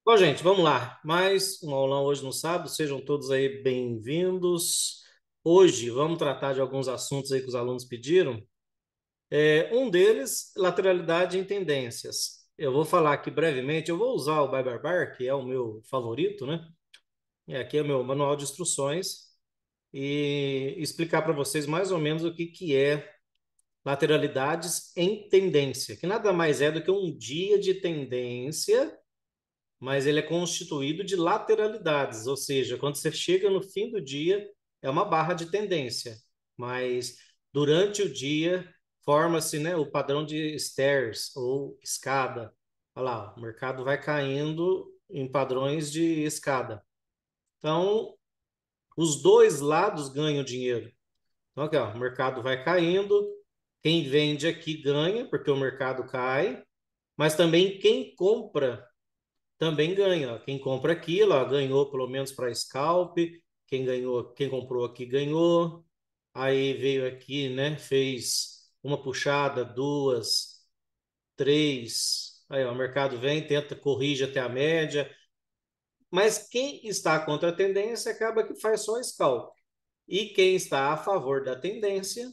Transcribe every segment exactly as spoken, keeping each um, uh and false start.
Bom, gente, vamos lá. Mais um aulão hoje no sábado. Sejam todos aí bem-vindos. Hoje vamos tratar de alguns assuntos aí que os alunos pediram. É, um deles, lateralidade em tendências. Eu vou falar aqui brevemente. Eu vou usar o Bye Bar Bar, que é o meu favorito, né? É, aqui é o meu manual de instruções e explicar para vocês mais ou menos o que que é lateralidades em tendência, que nada mais é do que um dia de tendência, mas ele é constituído de lateralidades, ou seja, quando você chega no fim do dia, é uma barra de tendência, mas durante o dia forma-se, né, o padrão de stairs ou escada. Olha lá, o mercado vai caindo em padrões de escada. Então, os dois lados ganham dinheiro. Então, aqui, ó, o mercado vai caindo, quem vende aqui ganha, porque o mercado cai, mas também quem compra também ganha. Quem compra aquilo, ó, ganhou pelo menos para scalp, quem ganhou, quem comprou aqui ganhou. Aí veio aqui, né? Fez uma puxada, duas, três. Aí, ó, o mercado vem, tenta, corrige até a média. Mas quem está contra a tendência acaba que faz só scalp. E quem está a favor da tendência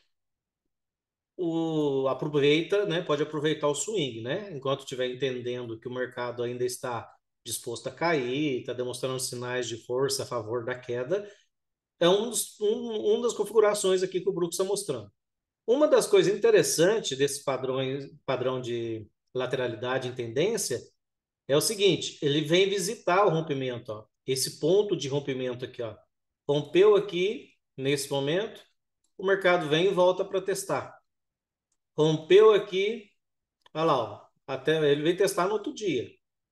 o, aproveita, né, pode aproveitar o swing, né? Enquanto estiver entendendo que o mercado ainda está disposto a cair, está demonstrando sinais de força a favor da queda, é um, dos, um, um das configurações aqui que o Brooks está mostrando. Uma das coisas interessantes desse padrão, padrão de lateralidade em tendência é o seguinte: ele vem visitar o rompimento, ó, esse ponto de rompimento aqui, ó, rompeu aqui nesse momento, o mercado vem e volta para testar. Rompeu aqui, olha lá, ó, até ele veio testar no outro dia.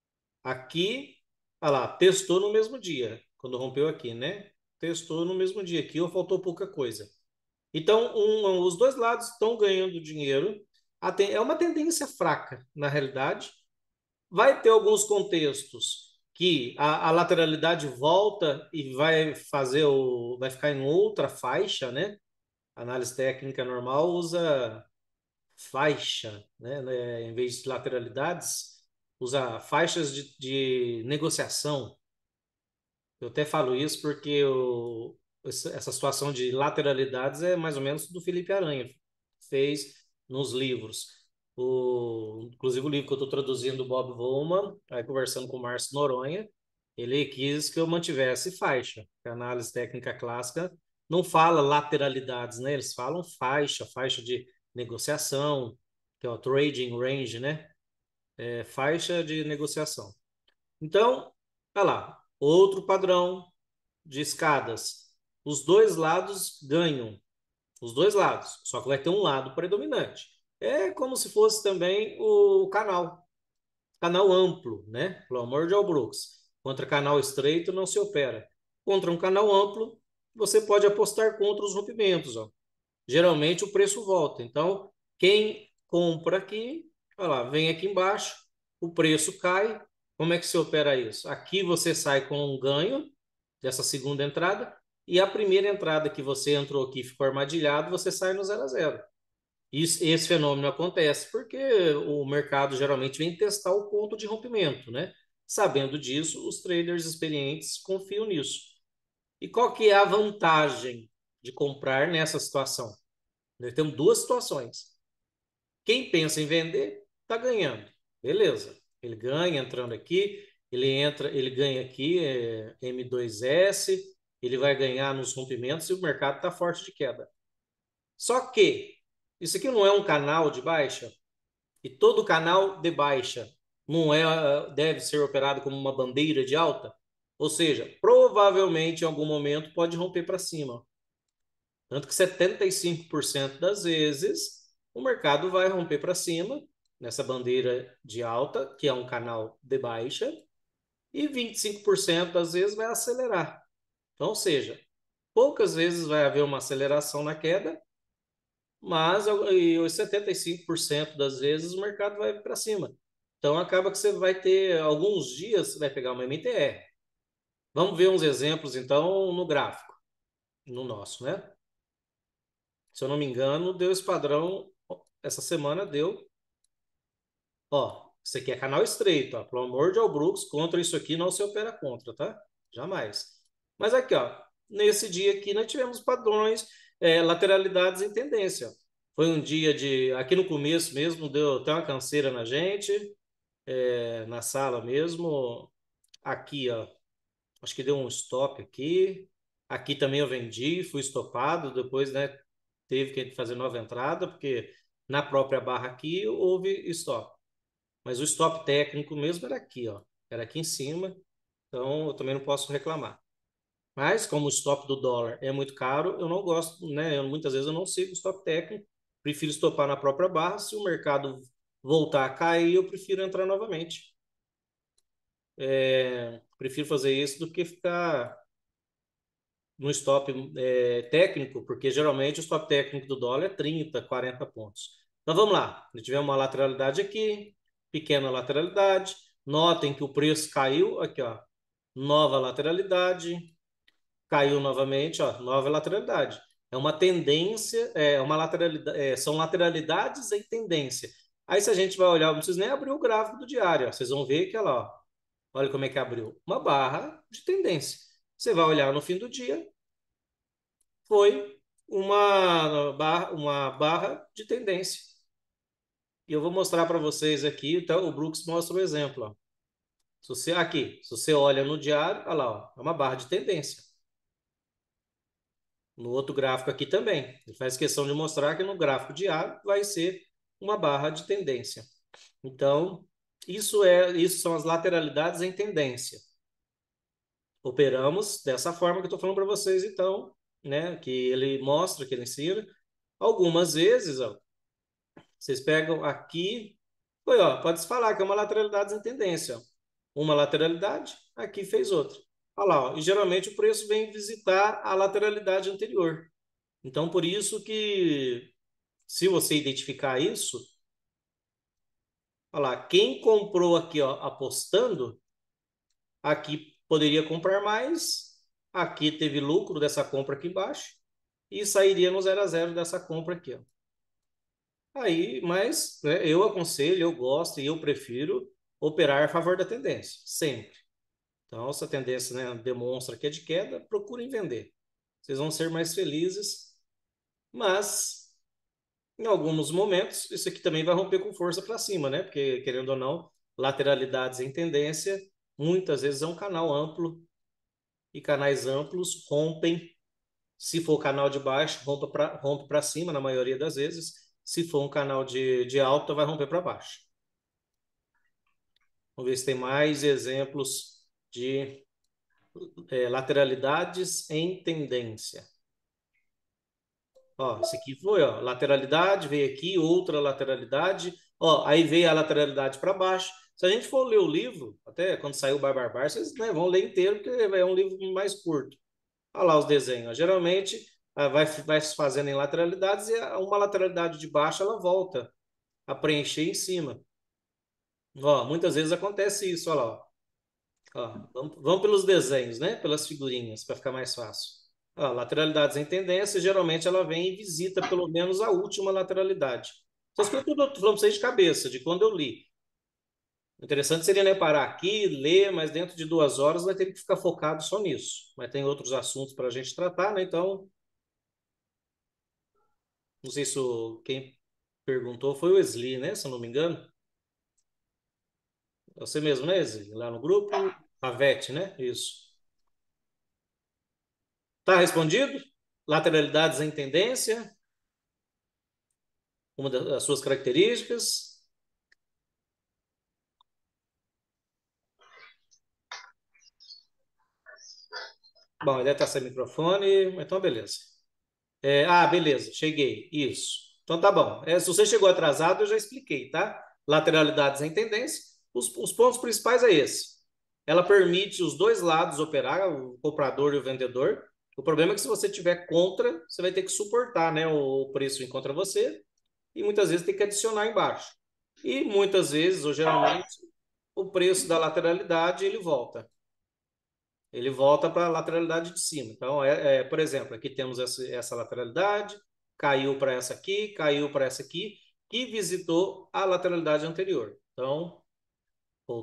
Aqui, olha lá, testou no mesmo dia, quando rompeu aqui, né? Testou no mesmo dia aqui, ou faltou pouca coisa. Então, um, os dois lados estão ganhando dinheiro. É uma tendência fraca, na realidade. Vai ter alguns contextos que a, a lateralidade volta e vai fazer o, vai ficar em outra faixa, né? A análise técnica normal usa faixa, né, né, em vez de lateralidades, usa faixas de, de negociação. Eu até falo isso porque o, essa situação de lateralidades é mais ou menos do Felipe Aranha, fez nos livros. O, inclusive o livro que eu estou traduzindo do Bob Wollman, aí conversando com o Márcio Noronha, ele quis que eu mantivesse faixa. A análise técnica clássica não fala lateralidades, né? Eles falam faixa, faixa de negociação, que é o trading range, né? É faixa de negociação. Então, olha lá, outro padrão de escadas. Os dois lados ganham, os dois lados, só que vai ter um lado predominante. É como se fosse também o canal, canal amplo, né? Pelo amor de Al Brooks. Contra canal estreito não se opera. Contra um canal amplo, você pode apostar contra os rompimentos, ó. Geralmente o preço volta. Então, quem compra aqui, olha lá, vem aqui embaixo, o preço cai. Como é que se opera isso? Aqui você sai com um ganho dessa segunda entrada, e a primeira entrada que você entrou aqui e ficou armadilhado, você sai no zero a zero. Isso, esse fenômeno acontece porque o mercado geralmente vem testar o ponto de rompimento, né? Sabendo disso, os traders experientes confiam nisso. E qual que é a vantagem de comprar nessa situação? Nós temos duas situações. Quem pensa em vender, está ganhando. Beleza. Ele ganha entrando aqui, ele entra, ele ganha aqui é, M dois S, ele vai ganhar nos rompimentos e o mercado está forte de queda. Só que isso aqui não é um canal de baixa, e todo canal de baixa não é, deve ser operado como uma bandeira de alta. Ou seja, provavelmente em algum momento pode romper para cima. Tanto que setenta e cinco por cento das vezes o mercado vai romper para cima nessa bandeira de alta, que é um canal de baixa, e vinte e cinco por cento das vezes vai acelerar. Então, ou seja, poucas vezes vai haver uma aceleração na queda, mas e os setenta e cinco por cento das vezes o mercado vai para cima. Então acaba que você vai ter alguns dias, você vai pegar uma M T R. Vamos ver uns exemplos então no gráfico, no nosso, né? Se eu não me engano, deu esse padrão essa semana, deu. Ó, Isso aqui é canal estreito, ó. Pelo amor de Brooks, contra isso aqui não se opera contra, tá? Jamais. Mas aqui, ó, nesse dia aqui nós tivemos padrões, é, lateralidades em tendência. Foi um dia de, aqui no começo mesmo, deu até uma canseira na gente, é, na sala mesmo. Aqui, ó, acho que deu um stop aqui. Aqui também eu vendi, fui estopado, depois, né, teve que fazer nova entrada, porque na própria barra aqui houve stop. Mas o stop técnico mesmo era aqui, ó. Era aqui em cima, então eu também não posso reclamar. Mas como o stop do dólar é muito caro, eu não gosto, né? Eu, muitas vezes eu não sigo o stop técnico, prefiro estopar na própria barra. Se o mercado voltar a cair, eu prefiro entrar novamente. É, prefiro fazer isso do que ficar no stop é, técnico, porque geralmente o stop técnico do dólar é trinta, quarenta pontos. Então vamos lá, nós tivemos uma lateralidade aqui, pequena lateralidade. Notem que o preço caiu aqui, ó. Nova lateralidade, caiu novamente, ó, nova lateralidade. É uma tendência, é uma lateralidade, é, são lateralidades em tendência. Aí se a gente vai olhar, não precisa nem abrir o gráfico do diário, ó, vocês vão ver que, ó, lá, ó, olha como é que abriu, uma barra de tendência. Você vai olhar no fim do dia, foi uma barra, uma barra de tendência. E eu vou mostrar para vocês aqui, então o Brooks mostra o exemplo, ó. Se você, aqui, se você olha no diário, olha lá, ó, é uma barra de tendência. No outro gráfico aqui também. Ele faz questão de mostrar que no gráfico diário vai ser uma barra de tendência. Então, isso é, isso são as lateralidades em tendência. Operamos dessa forma que eu estou falando para vocês, então, né? Que ele mostra, que ele ensina. Algumas vezes, ó, vocês pegam aqui, foi, ó, pode-se falar que é uma lateralidade em tendência. Ó. Uma lateralidade, aqui fez outra. Olha lá, ó, e geralmente o preço vem visitar a lateralidade anterior. Então, por isso que, se você identificar isso, olha lá, quem comprou aqui, ó, apostando, aqui poderia comprar mais, aqui teve lucro dessa compra aqui embaixo, e sairia no zero a zero dessa compra aqui, ó. Aí, mas né, eu aconselho, eu gosto e eu prefiro operar a favor da tendência, sempre. Então, se a tendência, né, demonstra que é de queda, procurem vender. Vocês vão ser mais felizes, mas em alguns momentos, isso aqui também vai romper com força para cima, né? Porque, querendo ou não, lateralidades em tendência, muitas vezes é um canal amplo, e canais amplos rompem. Se for canal de baixo, rompe para rompe para cima, na maioria das vezes. Se for um canal de, de alta, vai romper para baixo. Vamos ver se tem mais exemplos de é, lateralidades em tendência. Ó, esse aqui foi, ó, lateralidade, veio aqui, outra lateralidade, ó, aí veio a lateralidade para baixo. Se a gente for ler o livro, até quando saiu o Barbar, vocês né, vão ler inteiro, porque é um livro mais curto. Olha lá os desenhos. Geralmente ah, vai, vai se fazendo em lateralidades e uma lateralidade de baixo ela volta a preencher em cima. Ó, muitas vezes acontece isso, olha lá. Ó. Ó, vamos, vamos pelos desenhos, né? Pelas figurinhas, para ficar mais fácil. Ó, lateralidades em tendência, geralmente ela vem e visita pelo menos a última lateralidade. Essas coisas tudo eu tô falando para vocês de cabeça, de quando eu li. O interessante seria né, parar aqui, ler, mas dentro de duas horas vai ter que ficar focado só nisso. Mas tem outros assuntos para a gente tratar, né? Então, não sei se o, quem perguntou foi o Esli, né? Se eu não me engano. É você mesmo, né, Esli? Lá no grupo, a Vete, né? Isso. Tá respondido? Lateralidades em tendência, uma das suas características. Bom, ele deve estar sem microfone, então beleza. É, ah, beleza, cheguei. Isso. Então tá bom. É, se você chegou atrasado, eu já expliquei, tá? Lateralidades em tendência. Os, os pontos principais é esse. Ela permite os dois lados operar, o comprador e o vendedor. O problema é que se você tiver contra, você vai ter que suportar, né, o preço em contra você e muitas vezes tem que adicionar embaixo. E muitas vezes, ou geralmente, o preço da lateralidade ele volta. Ele volta para a lateralidade de cima. Então, é, é, por exemplo, aqui temos essa, essa lateralidade, caiu para essa aqui, caiu para essa aqui, que visitou a lateralidade anterior. Então,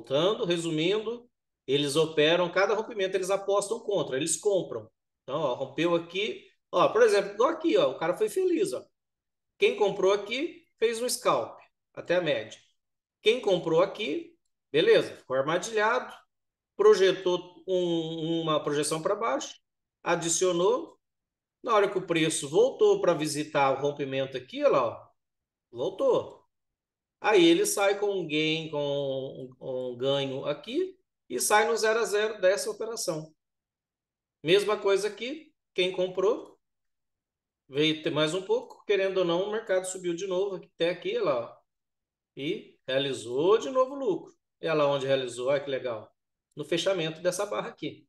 voltando, resumindo, eles operam, cada rompimento eles apostam contra, eles compram. Então, ó, rompeu aqui, ó, por exemplo, igual aqui, ó, o cara foi feliz, ó. Quem comprou aqui fez um scalp até a média. Quem comprou aqui, beleza, ficou armadilhado, projetou um, uma projeção para baixo, adicionou. Na hora que o preço voltou para visitar o rompimento aqui, olha lá, ó, voltou. Aí ele sai com um gain, com um, um ganho aqui e sai no zero a zero dessa operação. Mesma coisa aqui, quem comprou veio ter mais um pouco, querendo ou não, o mercado subiu de novo até aqui, olha lá, ó, e realizou de novo lucro. E olha lá onde realizou, olha que legal. No fechamento dessa barra aqui.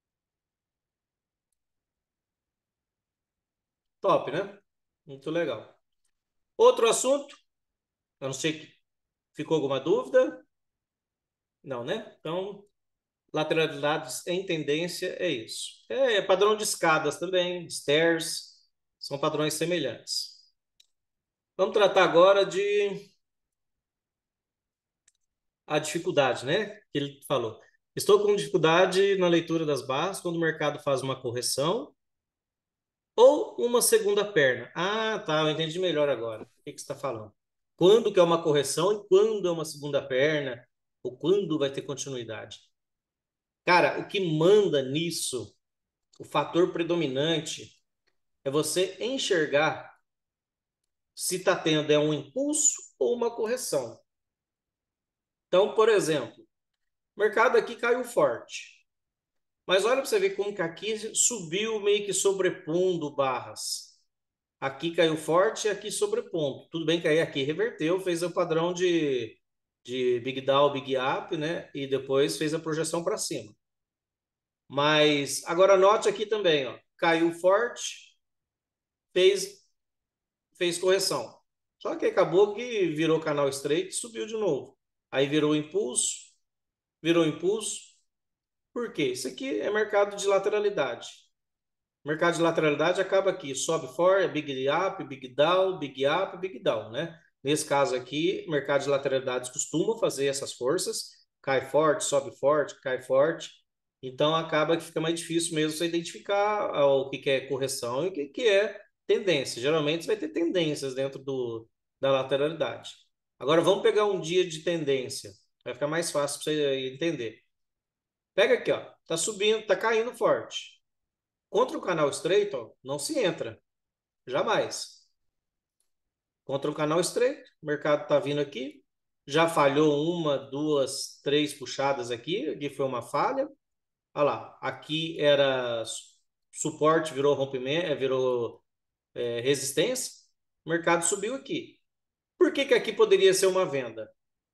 Top, né? Muito legal. Outro assunto, eu não sei se ficou alguma dúvida? Não, né? Então, lateralidades em tendência é isso. É padrão de escadas também, stairs, são padrões semelhantes. Vamos tratar agora de a dificuldade, né? Que ele falou. Estou com dificuldade na leitura das barras quando o mercado faz uma correção ou uma segunda perna. Ah, tá, eu entendi melhor agora. O que que você está falando? Quando que é uma correção e quando é uma segunda perna, ou quando vai ter continuidade. Cara, o que manda nisso, o fator predominante, é você enxergar se está tendo é um impulso ou uma correção. Então, por exemplo, o mercado aqui caiu forte. Mas olha para você ver como que aqui subiu meio que sobrepondo barras. Aqui caiu forte e aqui sobrepondo. Tudo bem que aí aqui reverteu, fez o padrão de, de Big Down, Big Up, né? E depois fez a projeção para cima. Mas agora note aqui também, ó, caiu forte, fez, fez correção. Só que acabou que virou canal estreito e subiu de novo. Aí virou impulso, virou impulso. Por quê? Isso aqui é mercado de lateralidade. Mercado de lateralidade acaba aqui, sobe fora, é big up, big down, big up, big down, né? Nesse caso aqui, mercado de lateralidades costuma fazer essas forças, cai forte, sobe forte, cai forte, então acaba que fica mais difícil mesmo você identificar o que é correção e o que é tendência. Geralmente você vai ter tendências dentro do, da lateralidade. Agora vamos pegar um dia de tendência, vai ficar mais fácil para você entender. Pega aqui, ó, tá subindo, tá caindo forte. Contra o canal estreito, ó, não se entra. Jamais. Contra o canal estreito, o mercado está vindo aqui. Já falhou uma, duas, três puxadas aqui. Aqui foi uma falha. Olha lá. Aqui era suporte, virou rompimento, virou é, resistência. O mercado subiu aqui. Por que que aqui poderia ser uma venda?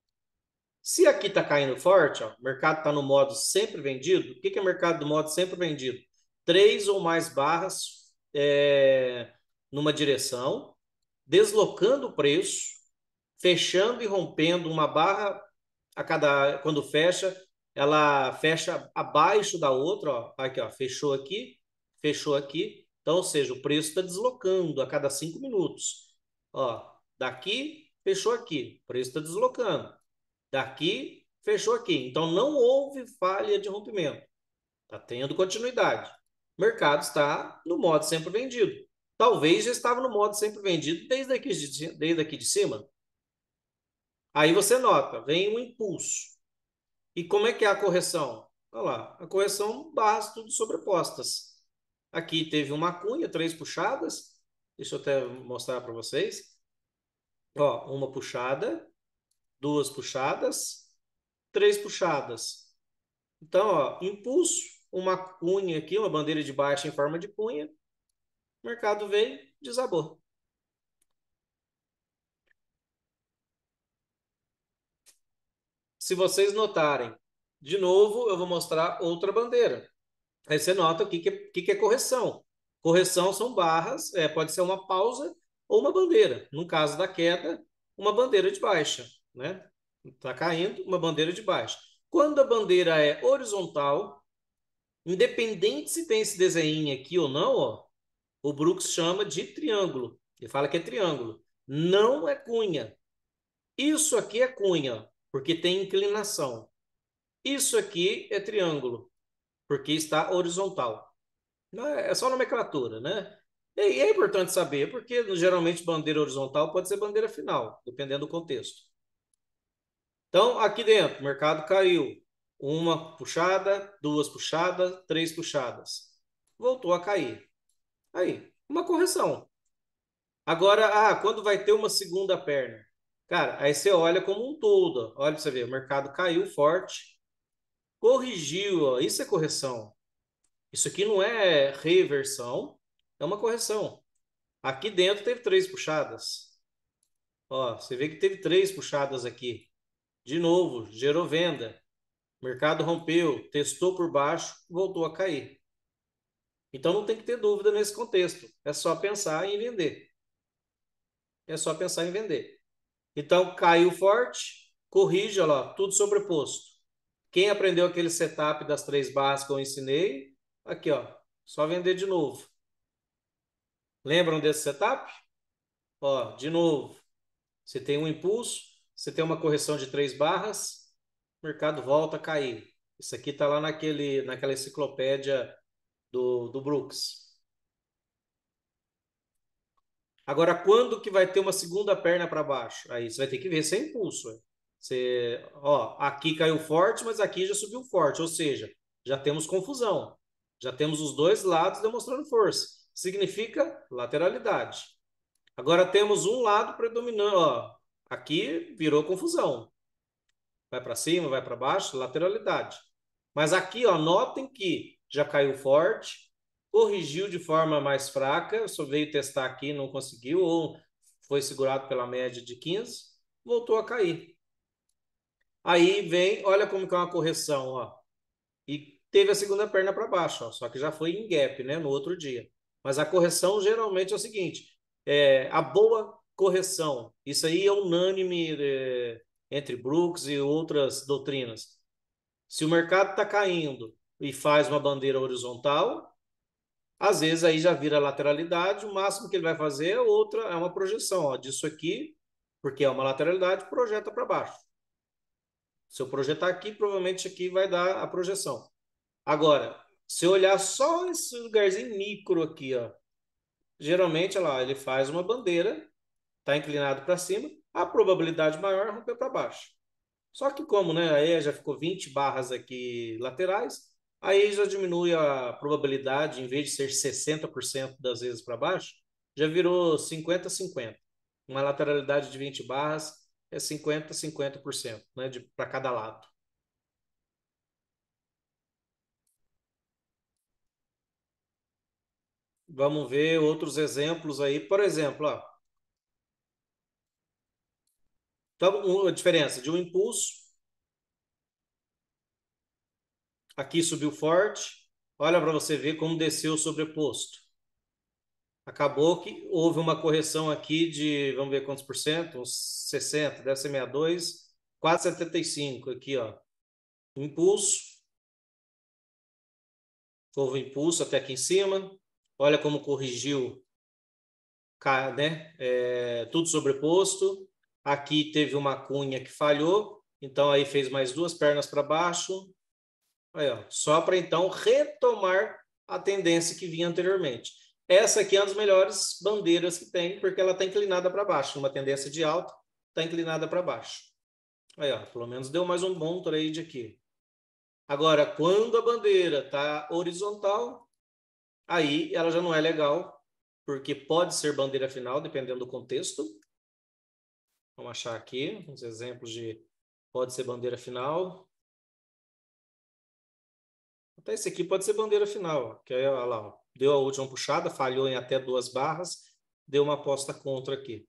Se aqui está caindo forte, ó, o mercado está no modo sempre vendido. O que que é mercado do modo sempre vendido? Três ou mais barras é, numa direção, deslocando o preço, fechando e rompendo uma barra a cada quando fecha, ela fecha abaixo da outra, ó, aqui, ó, fechou aqui, fechou aqui. Então, ou seja, o preço está deslocando a cada cinco minutos. Ó, daqui, fechou aqui, o preço está deslocando. Daqui, fechou aqui. Então, não houve falha de rompimento. Está tendo continuidade. O mercado está no modo sempre vendido. Talvez já estava no modo sempre vendido desde aqui de, desde aqui de cima. Aí você nota, vem um impulso. E como é que é a correção? Olha lá, a correção, barras tudo sobrepostas. Aqui teve uma cunha, três puxadas. Deixa eu até mostrar para vocês. Ó, uma puxada, duas puxadas, três puxadas. Então, ó, impulso, uma cunha aqui, uma bandeira de baixa em forma de cunha. O mercado veio, desabou. Se vocês notarem, de novo, eu vou mostrar outra bandeira. Aí você nota o que, que, é, que, que é correção. Correção são barras, é, pode ser uma pausa ou uma bandeira. No caso da queda, uma bandeira de baixa, né? Está caindo, uma bandeira de baixa. Quando a bandeira é horizontal, independente se tem esse desenho aqui ou não, ó, o Brooks chama de triângulo. Ele fala que é triângulo. Não é cunha. Isso aqui é cunha, porque tem inclinação. Isso aqui é triângulo, porque está horizontal. É só nomenclatura, né? E é importante saber, porque geralmente bandeira horizontal pode ser bandeira final, dependendo do contexto. Então, aqui dentro, o mercado caiu. Uma puxada, duas puxadas, três puxadas. Voltou a cair. Aí, uma correção. Agora, ah, quando vai ter uma segunda perna? Cara, aí você olha como um todo. Olha para você ver, o mercado caiu forte, corrigiu, ó, isso é correção. Isso aqui não é reversão, é uma correção. Aqui dentro teve três puxadas. Ó, você vê que teve três puxadas aqui. De novo, gerou venda. O mercado rompeu, testou por baixo, voltou a cair. Então não tem que ter dúvida nesse contexto. É só pensar em vender. É só pensar em vender. Então caiu forte, corrige, olha lá, tudo sobreposto. Quem aprendeu aquele setup das três barras que eu ensinei, aqui, ó, só vender de novo. Lembram desse setup? Ó, de novo, você tem um impulso, você tem uma correção de três barras, o mercado volta a cair. Isso aqui está lá naquele, naquela enciclopédia do, do Brooks. Agora, quando que vai ter uma segunda perna para baixo? Aí você vai ter que ver se é impulso. Você, ó, aqui caiu forte, mas aqui já subiu forte, ou seja, já temos confusão. Já temos os dois lados demonstrando força. Significa lateralidade. Agora temos um lado predominando, ó, aqui virou confusão. Vai para cima, vai para baixo, lateralidade. Mas aqui, ó, notem que já caiu forte, corrigiu de forma mais fraca, só veio testar aqui, não conseguiu, ou foi segurado pela média de quinze, voltou a cair. Aí vem, olha como que é uma correção, ó. E teve a segunda perna para baixo, ó, só que já foi em gap, né, no outro dia. Mas a correção geralmente é o seguinte, é, a boa correção, isso aí é unânime é, entre Brooks e outras doutrinas. Se o mercado está caindo e faz uma bandeira horizontal, às vezes aí já vira lateralidade, o máximo que ele vai fazer é outra, é uma projeção, ó, disso aqui, porque é uma lateralidade, projeta para baixo. Se eu projetar aqui, provavelmente aqui vai dar a projeção. Agora, se eu olhar só esse lugarzinho micro aqui, ó, geralmente, olha lá, ele faz uma bandeira, está inclinado para cima, a probabilidade maior é romper para baixo. Só que como, né, aí já ficou vinte barras aqui laterais, aí já diminui a probabilidade, em vez de ser sessenta por cento das vezes para baixo, já virou cinquenta a cinquenta. Uma lateralidade de vinte barras é cinquenta a cinquenta por cento, né, para cada lado. Vamos ver outros exemplos aí. Por exemplo, ó, então, a diferença de um impulso, aqui subiu forte, olha para você ver como desceu o sobreposto. Acabou que houve uma correção aqui de, vamos ver quantos por cento, uns sessenta, deve ser sessenta e dois, quase setenta e cinco aqui, ó. Impulso, houve impulso até aqui em cima, olha como corrigiu, né? É, tudo sobreposto. Aqui teve uma cunha que falhou, então aí fez mais duas pernas para baixo. Aí, ó, só para então retomar a tendência que vinha anteriormente. Essa aqui é uma das melhores bandeiras que tem, porque ela está inclinada para baixo, uma tendência de alta, está inclinada para baixo. Aí, ó, pelo menos deu mais um bom trade aqui. Agora, quando a bandeira está horizontal, aí ela já não é legal, porque pode ser bandeira final, dependendo do contexto. Vamos achar aqui uns exemplos de pode ser bandeira final. Até esse aqui pode ser bandeira final, ó, que aí, olha lá, ó, deu a última puxada, falhou em até duas barras, deu uma aposta contra aqui.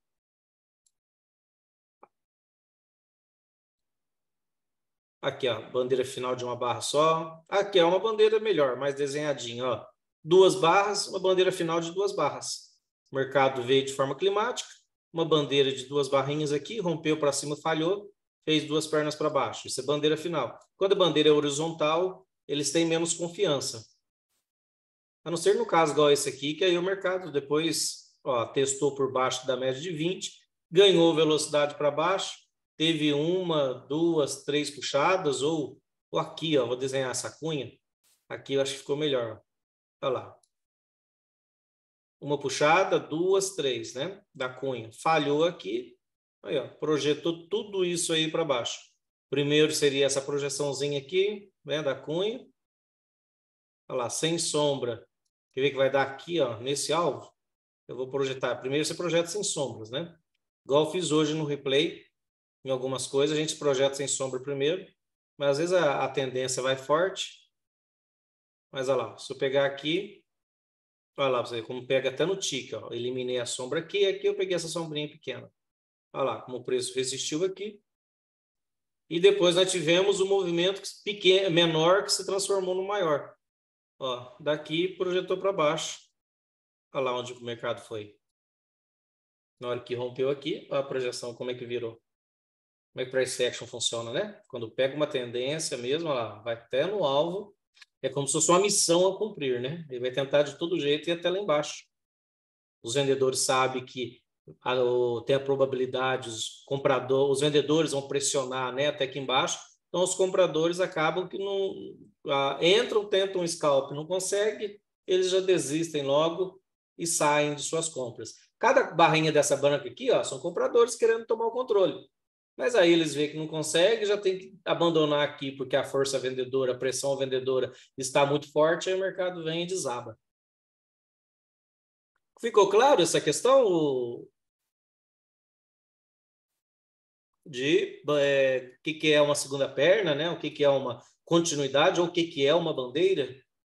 Aqui, ó, bandeira final de uma barra só. Aqui é uma bandeira melhor, mais desenhadinha, ó. Duas barras, uma bandeira final de duas barras. O mercado veio de forma climática, uma bandeira de duas barrinhas aqui, rompeu para cima, falhou, fez duas pernas para baixo. Isso é bandeira final. Quando a bandeira é horizontal, eles têm menos confiança. A não ser no caso igual esse aqui, que aí o mercado depois, ó, testou por baixo da média de vinte, ganhou velocidade para baixo, teve uma, duas, três puxadas, ou Ou aqui, ó, vou desenhar essa cunha. Aqui eu acho que ficou melhor. Olha lá. Uma puxada, duas, três, né? Da cunha. Falhou aqui. Aí, ó, projetou tudo isso aí para baixo. Primeiro seria essa projeçãozinha aqui, né, da cunha. Olha lá, sem sombra. Quer ver que vai dar aqui, ó, nesse alvo? Eu vou projetar. Primeiro você projeta sem sombras, né? Igual eu fiz hoje no replay. Em algumas coisas a gente projeta sem sombra primeiro. Mas às vezes a, a tendência vai forte. Mas olha lá, se eu pegar aqui, olha lá, você vê como pega até no tique, ó. Eliminei a sombra aqui, aqui eu peguei essa sombrinha pequena. Olha lá, como o preço resistiu aqui. E depois nós tivemos o movimento pequeno, menor que se transformou no maior. Ó, daqui projetou para baixo. Olha lá onde o mercado foi. Na hora que rompeu aqui, olha a projeção, como é que virou. Como é que price action funciona, né? Quando pega uma tendência mesmo, olha lá, vai até no alvo. É como se fosse uma missão a cumprir, né? Ele vai tentar de todo jeito ir até lá embaixo. Os vendedores sabem que a, o, tem a probabilidade, os compradores, os vendedores vão pressionar, né, até aqui embaixo. Então, os compradores acabam que não a, entram, tentam um scalp, não consegue, eles já desistem logo e saem de suas compras. Cada barrinha dessa branca aqui, ó, são compradores querendo tomar o controle. Mas aí eles veem que não consegue, já tem que abandonar aqui, porque a força vendedora, a pressão vendedora está muito forte, aí o mercado vem e desaba. Ficou claro essa questão de é, o que, que é uma segunda perna, né? O que, que é uma continuidade ou o que, que é uma bandeira?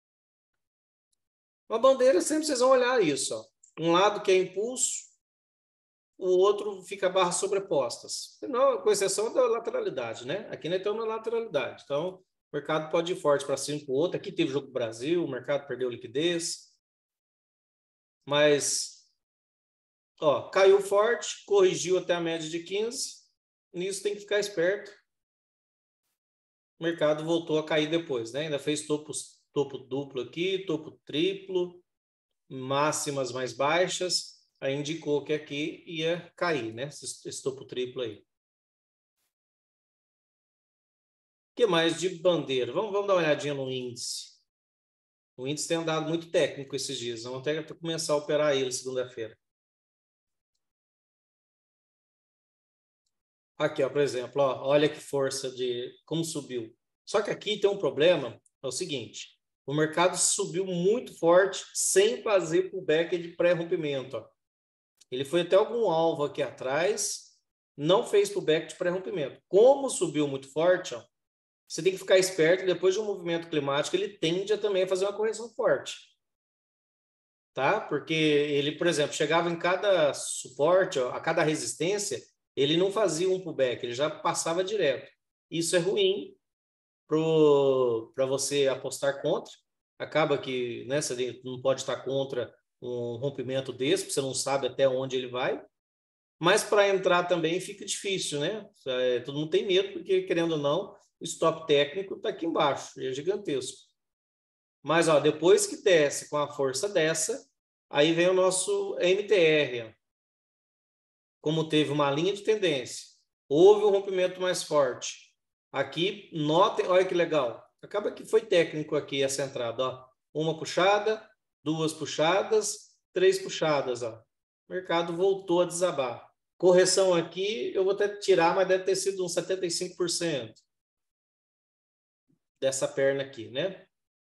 Uma bandeira, sempre vocês vão olhar isso. Ó. Um lado que é impulso, o outro fica barras sobrepostas. Não, com exceção da lateralidade, né? Aqui nós estamos na lateralidade. Então, o mercado pode ir forte para cima para o outro. Aqui teve jogo do Brasil, o mercado perdeu liquidez. Mas, ó, caiu forte, corrigiu até a média de quinze. Nisso tem que ficar esperto. O mercado voltou a cair depois, né? Ainda fez topo, topo duplo aqui, topo triplo, máximas mais baixas. Aí indicou que aqui ia cair, né? Esse, esse topo triplo aí. O que mais de bandeira? Vamos, vamos dar uma olhadinha no índice. O índice tem andado muito técnico esses dias. Vamos até começar a operar ele segunda-feira. Aqui, ó, por exemplo, ó, olha que força de como subiu. Só que aqui tem um problema, é o seguinte, o mercado subiu muito forte sem fazer pullback de pré-rompimento. Ó. Ele foi até algum alvo aqui atrás, não fez pullback de pré-rompimento. Como subiu muito forte, ó, você tem que ficar esperto, depois de um movimento climático, ele tende a também fazer uma correção forte. Tá? Porque ele, por exemplo, chegava em cada suporte, ó, a cada resistência, ele não fazia um pullback, ele já passava direto. Isso é ruim para você apostar contra. Acaba que né, você não pode estar contra um rompimento desse, porque você não sabe até onde ele vai. Mas para entrar também fica difícil, né? É, todo mundo tem medo, porque, querendo ou não, o stop técnico está aqui embaixo, é gigantesco. Mas ó, depois que desce com a força dessa, aí vem o nosso M T R. Ó. Como teve uma linha de tendência, houve um rompimento mais forte. Aqui, notem, olha que legal. Acaba que foi técnico aqui essa entrada. Ó. Uma puxada, duas puxadas, três puxadas. Ó. O mercado voltou a desabar. Correção aqui, eu vou até tirar, mas deve ter sido uns setenta e cinco por cento dessa perna aqui, né?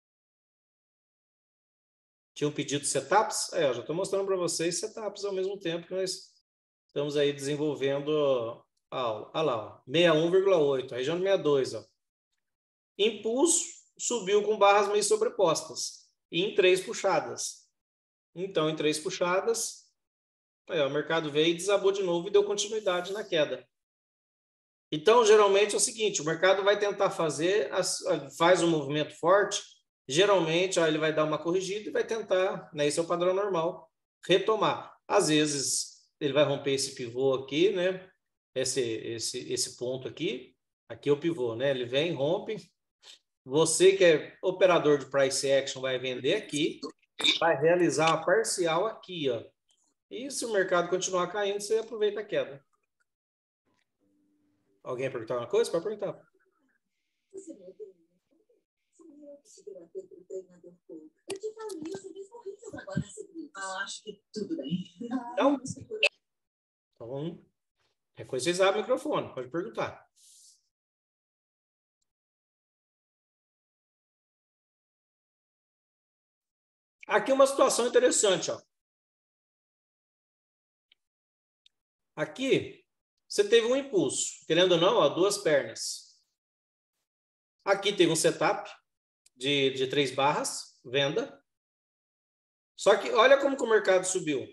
Tinha um pedido de setups? É, eu já estou mostrando para vocês setups ao mesmo tempo que nós estamos aí desenvolvendo a aula. Olha lá, ó, sessenta e um vírgula oito, a região de sessenta e dois. Ó. Impulso subiu com barras meio sobrepostas e em três puxadas. Então, em três puxadas, aí, ó, o mercado veio e desabou de novo e deu continuidade na queda. Então, geralmente é o seguinte, o mercado vai tentar fazer, faz um movimento forte, geralmente ó, ele vai dar uma corrigida e vai tentar, né, esse é o padrão normal, retomar. Às vezes, ele vai romper esse pivô aqui, né, esse, esse, esse ponto aqui, aqui é o pivô, né, ele vem, rompe, você que é operador de price action vai vender aqui, vai realizar a parcial aqui, ó. E se o mercado continuar caindo, você aproveita a queda. Alguém perguntar uma coisa? Pode perguntar. Acho que tudo bem. Então, então é coisa vocês abrem o microfone, pode perguntar. Aqui uma situação interessante, ó. Aqui, você teve um impulso, querendo ou não, ó, duas pernas. Aqui teve um setup de, de três barras, venda. Só que olha como que o mercado subiu.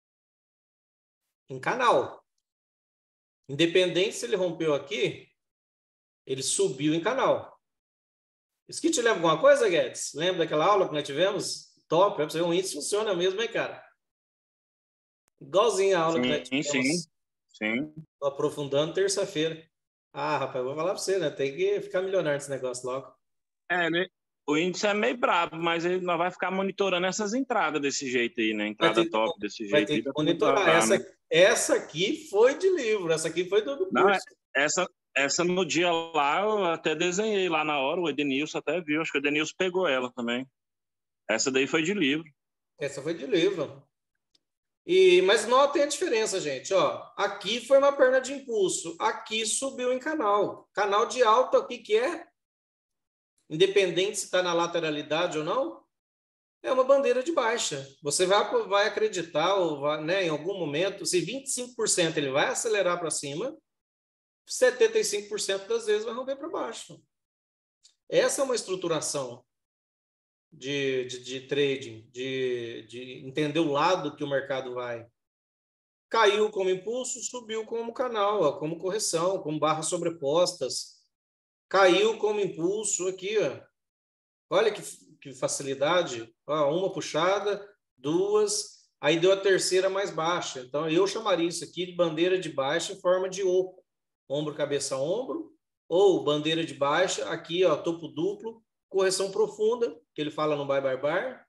Em canal. Independente se ele rompeu aqui, ele subiu em canal. Isso que te lembra alguma coisa, Guedes? Lembra daquela aula que nós tivemos? Top, para você ver, o índice funciona mesmo, hein, cara? Igualzinho a aula sim, que nós tivemos. Sim, sim. Aprofundando terça-feira. Ah, rapaz, vou falar para você, né? Tem que ficar milionário nesse negócio logo. É, né? O índice é meio brabo, mas ele não vai ficar monitorando essas entradas desse jeito aí, né? Entrada Vai top que, desse vai jeito ter aí, que dá pra monitorar. monitorar, Essa, né? essa aqui foi de livro, essa aqui foi do, do Não, é, curso. essa, essa no dia lá, eu até desenhei lá na hora, o Edenilson até viu, acho que o Edenilson pegou ela também. Essa daí foi de livro. Essa foi de livro. E, mas notem a diferença, gente. Ó, aqui foi uma perna de impulso, aqui subiu em canal. Canal de alta, o que, que é? Independente se está na lateralidade ou não, é uma bandeira de baixa. Você vai, vai acreditar, ou vai, né, em algum momento, se vinte e cinco por cento ele vai acelerar para cima, setenta e cinco por cento das vezes vai romper para baixo. Essa é uma estruturação de, de, de trading, de, de entender o lado que o mercado vai. Caiu como impulso, subiu como canal, ó, como correção, como barras sobrepostas. Caiu como impulso aqui, ó. Olha que, que facilidade. Ó, uma puxada, duas, aí deu a terceira mais baixa. Então, eu chamaria isso aqui de bandeira de baixa em forma de oco. Ombro, cabeça, ombro. Ou bandeira de baixa, aqui, ó, topo duplo, correção profunda, que ele fala no buy, buy, buy.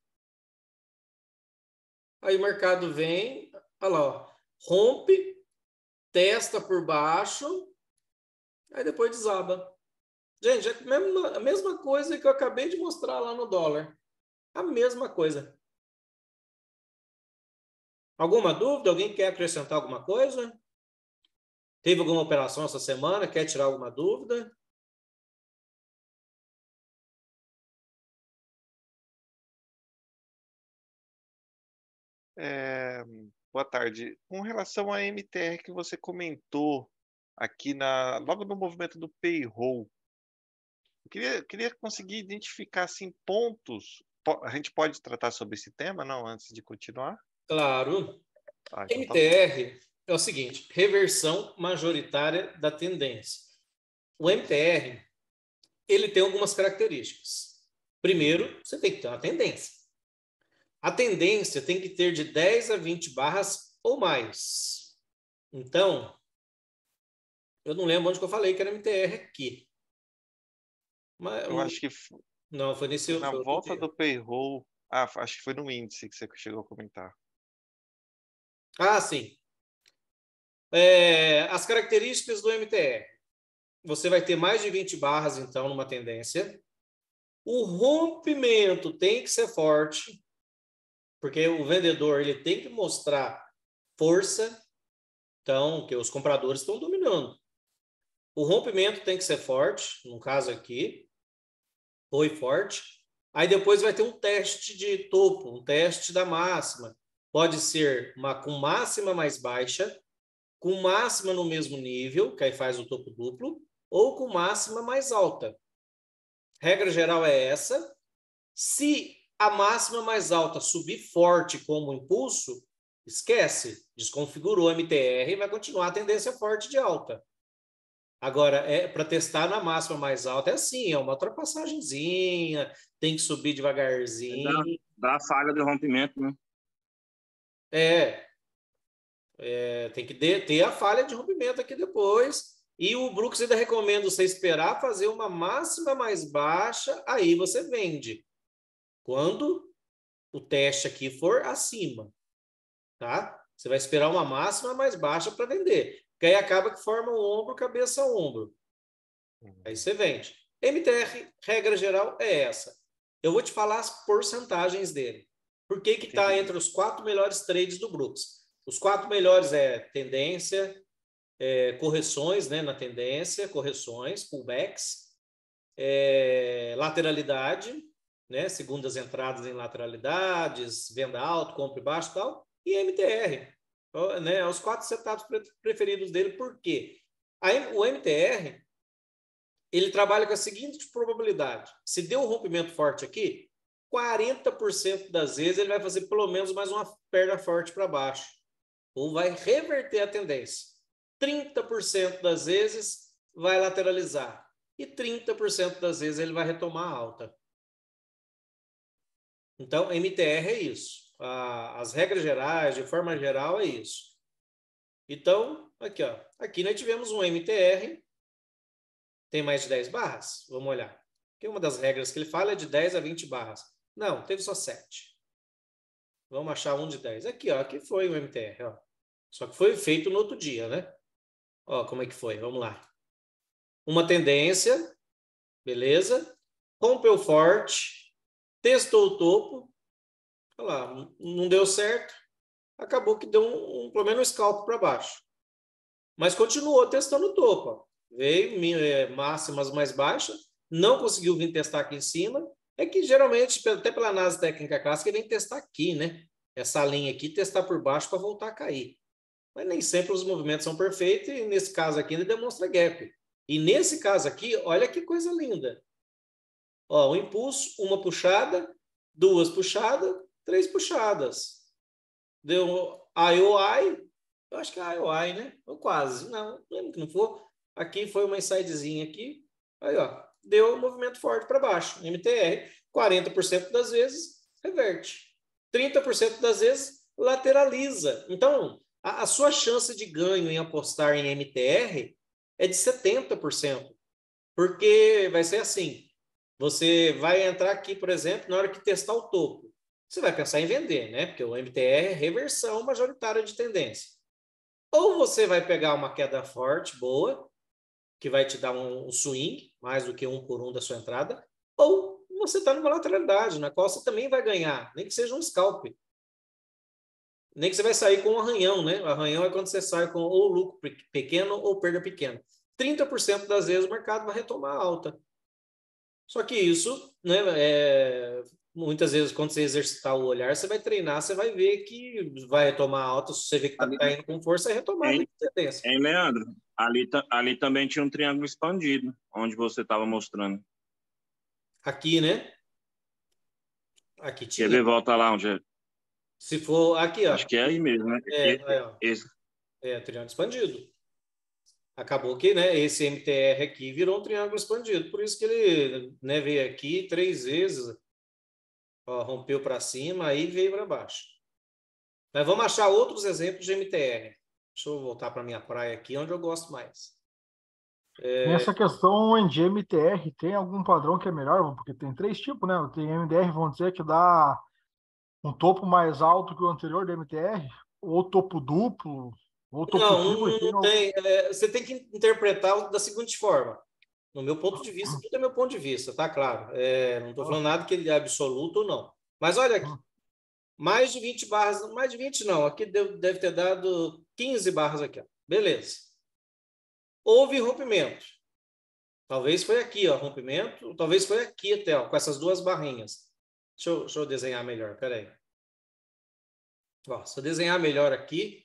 Aí o mercado vem, olha lá, ó, rompe, testa por baixo, aí depois desaba. Gente, é a mesma, a mesma coisa que eu acabei de mostrar lá no dólar. A mesma coisa. Alguma dúvida? Alguém quer acrescentar alguma coisa? Teve alguma operação essa semana? Quer tirar alguma dúvida? É, boa tarde. Com relação à M T R que você comentou aqui na, logo no movimento do payroll, eu queria, queria conseguir identificar assim, pontos. Po- A gente pode tratar sobre esse tema, não, antes de continuar? Claro. Ah, então tá bom. M T R é o seguinte, reversão majoritária da tendência. O M T R, ele tem algumas características. Primeiro, você tem que ter uma tendência. A tendência tem que ter de dez a vinte barras ou mais. Então, eu não lembro onde que eu falei que era M T R aqui. Mas, Eu acho que f- não, foi nesse na foi outro volta dia. do payroll. Ah, acho que foi no índice que você chegou a comentar. Ah, sim. É, as características do M T R. Você vai ter mais de vinte barras, então, numa tendência. O rompimento tem que ser forte, porque o vendedor ele tem que mostrar força, então, que os compradores estão dominando. O rompimento tem que ser forte, no caso aqui, foi forte. Aí depois vai ter um teste de topo, um teste da máxima. Pode ser uma com máxima mais baixa, com máxima no mesmo nível, que aí faz o topo duplo, ou com máxima mais alta. Regra geral é essa. Se a máxima mais alta subir forte como impulso, esquece, desconfigurou o M T R e vai continuar a tendência forte de alta. Agora, é para testar na máxima mais alta, é assim, é uma ultrapassagenzinha, tem que subir Dá, devagarzinho. dá a falha de rompimento, né? É, é tem que de, ter a falha de rompimento aqui depois. E o Brooks ainda recomenda você esperar fazer uma máxima mais baixa, aí você vende. Quando o teste aqui for acima, tá? Você vai esperar uma máxima mais baixa para vender. Porque aí acaba que forma um ombro, cabeça, ombro. Aí você vende. M T R, regra geral, é essa. Eu vou te falar as porcentagens dele. Por que que está entre os quatro melhores trades do Brooks? Os quatro melhores é tendência, é, correções, né, na tendência, correções, pullbacks, é, lateralidade, né, segundas entradas em lateralidades, venda alto, compra e baixo e tal, e M T R. Né, os quatro setups preferidos dele. Por quê? A, o M T R, ele trabalha com a seguinte probabilidade. Se deu um rompimento forte aqui, quarenta por cento das vezes ele vai fazer pelo menos mais uma perna forte para baixo. Ou vai reverter a tendência. trinta por cento das vezes vai lateralizar. E trinta por cento das vezes ele vai retomar a alta. Então, M T R é isso. As regras gerais, de forma geral, é isso. Então, aqui, ó. Aqui nós tivemos um M T R. Tem mais de dez barras? Vamos olhar. Porque uma das regras que ele fala é de dez a vinte barras. Não, teve só sete. Vamos achar um de dez. Aqui, ó. Aqui foi o M T R, ó. Só que foi feito no outro dia, né? Ó, como é que foi? Vamos lá. Uma tendência. Beleza. Rompeu forte. Testou o topo. Olha lá. Não deu certo. Acabou que deu um, um, pelo menos um scalp para baixo. Mas continuou testando o topo, ó. Veio é, máximas mais baixas, não conseguiu vir testar aqui em cima. É que geralmente, até pela análise técnica clássica, ele vem testar aqui, né? Essa linha aqui, testar por baixo para voltar a cair. Mas nem sempre os movimentos são perfeitos e nesse caso aqui ele demonstra gap. E nesse caso aqui, olha que coisa linda. Ó, um impulso, uma puxada, duas puxadas, três puxadas. Deu I O I, eu acho que é I O I, né? Ou quase, não, lembro que não for. Aqui foi uma insidezinha aqui. Aí, ó, deu um movimento forte para baixo. M T R, quarenta por cento das vezes, reverte. trinta por cento das vezes, lateraliza. Então, a, a sua chance de ganho em apostar em M T R é de setenta por cento. Porque vai ser assim. Você vai entrar aqui, por exemplo, na hora que testar o topo. Você vai pensar em vender, né? Porque o M T R é reversão majoritária de tendência. Ou você vai pegar uma queda forte, boa, que vai te dar um, um swing, mais do que um por um da sua entrada, ou você está numa lateralidade, na qual você também vai ganhar, nem que seja um scalp. Nem que você vai sair com um arranhão, né? O arranhão é quando você sai com ou lucro pequeno ou perda pequena. trinta por cento das vezes o mercado vai retomar a alta. Só que isso, né, é, muitas vezes, quando você exercitar o olhar, você vai treinar, você vai ver que vai retomar a alta. Se você vê que está caindo com força, é retomar a tendência. Hein, Leandro? Ali, ali também tinha um triângulo expandido, onde você estava mostrando. Aqui, né? Aqui tinha. Quer ver? Volta lá onde é. Se for aqui, ó. Acho que é aí mesmo, né? É, é, ó. Esse. É, triângulo expandido. Acabou que, né, esse M T R aqui virou um triângulo expandido. Por isso que ele, né, veio aqui três vezes, ó, rompeu para cima, aí veio para baixo. Mas vamos achar outros exemplos de M T R. Deixa eu voltar para minha praia aqui, onde eu gosto mais. É... Nessa questão de M T R, tem algum padrão que é melhor? Porque tem três tipos, né? Tem M T R, vamos dizer, que dá um topo mais alto que o anterior do M T R, ou topo duplo, ou topo não, triplo. Não tem, é, você tem que interpretar da seguinte forma. No meu ponto de vista, tudo é meu ponto de vista, tá claro. É, não estou falando nada que ele é absoluto ou não. Mas olha aqui, mais de vinte barras, mais de vinte não, aqui deve, deve ter dado quinze barras aqui, ó. Beleza. Houve rompimento. Talvez foi aqui, ó, rompimento, talvez foi aqui até, ó, com essas duas barrinhas. Deixa eu, deixa eu desenhar melhor, peraí. Ó, se eu desenhar melhor aqui,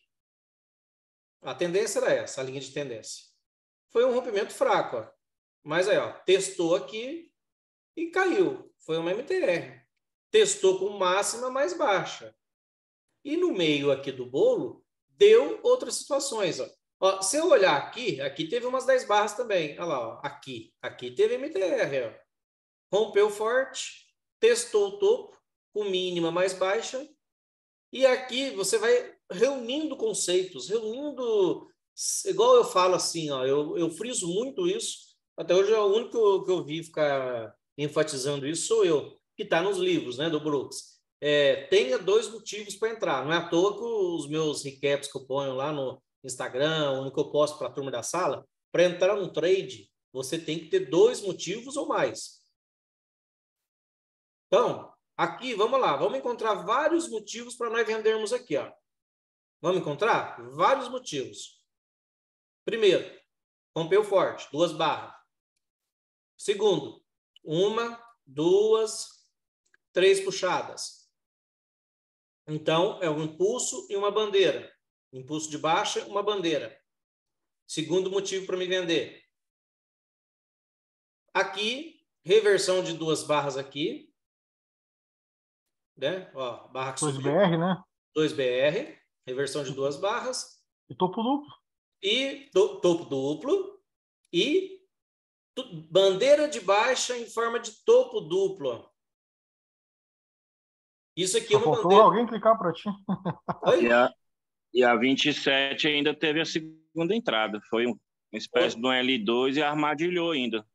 a tendência era essa, a linha de tendência. Foi um rompimento fraco, ó. Mas aí, ó, testou aqui e caiu. Foi uma M T R. Testou com máxima mais baixa. E no meio aqui do bolo, deu outras situações, ó. Ó, se eu olhar aqui, aqui teve umas dez barras também. Olha lá, ó, aqui. Aqui teve M T R, ó. Rompeu forte, testou o topo com mínima mais baixa. E aqui você vai reunindo conceitos, reunindo... Igual eu falo assim, ó, eu, eu friso muito isso. Até hoje é o único que eu vi ficar enfatizando isso sou eu, que está nos livros, né, do Brooks. É, tenha dois motivos para entrar. Não é à toa que os meus recaps que eu ponho lá no Instagram, o que eu posto para a turma da sala, para entrar num trade, você tem que ter dois motivos ou mais. Então, aqui, vamos lá, vamos encontrar vários motivos para nós vendermos aqui, ó. Vamos encontrar vários motivos. Primeiro, rompeu forte, duas barras. Segundo, uma, duas, três puxadas. Então, é um impulso e uma bandeira. Impulso de baixa, uma bandeira. Segundo motivo para me vender. Aqui, reversão de duas barras aqui. Né? Ó, barra que dois subiu. B R, né? dois B R. Reversão de duas barras. E topo duplo. E do, topo duplo. E tu, bandeira de baixa em forma de topo duplo. Ó. Isso aqui Só é uma faltou bandeira... alguém clicar para ti. Oi? E a, e a vinte e sete ainda teve a segunda entrada. Foi um, uma espécie Oi? de um L dois e armadilhou ainda.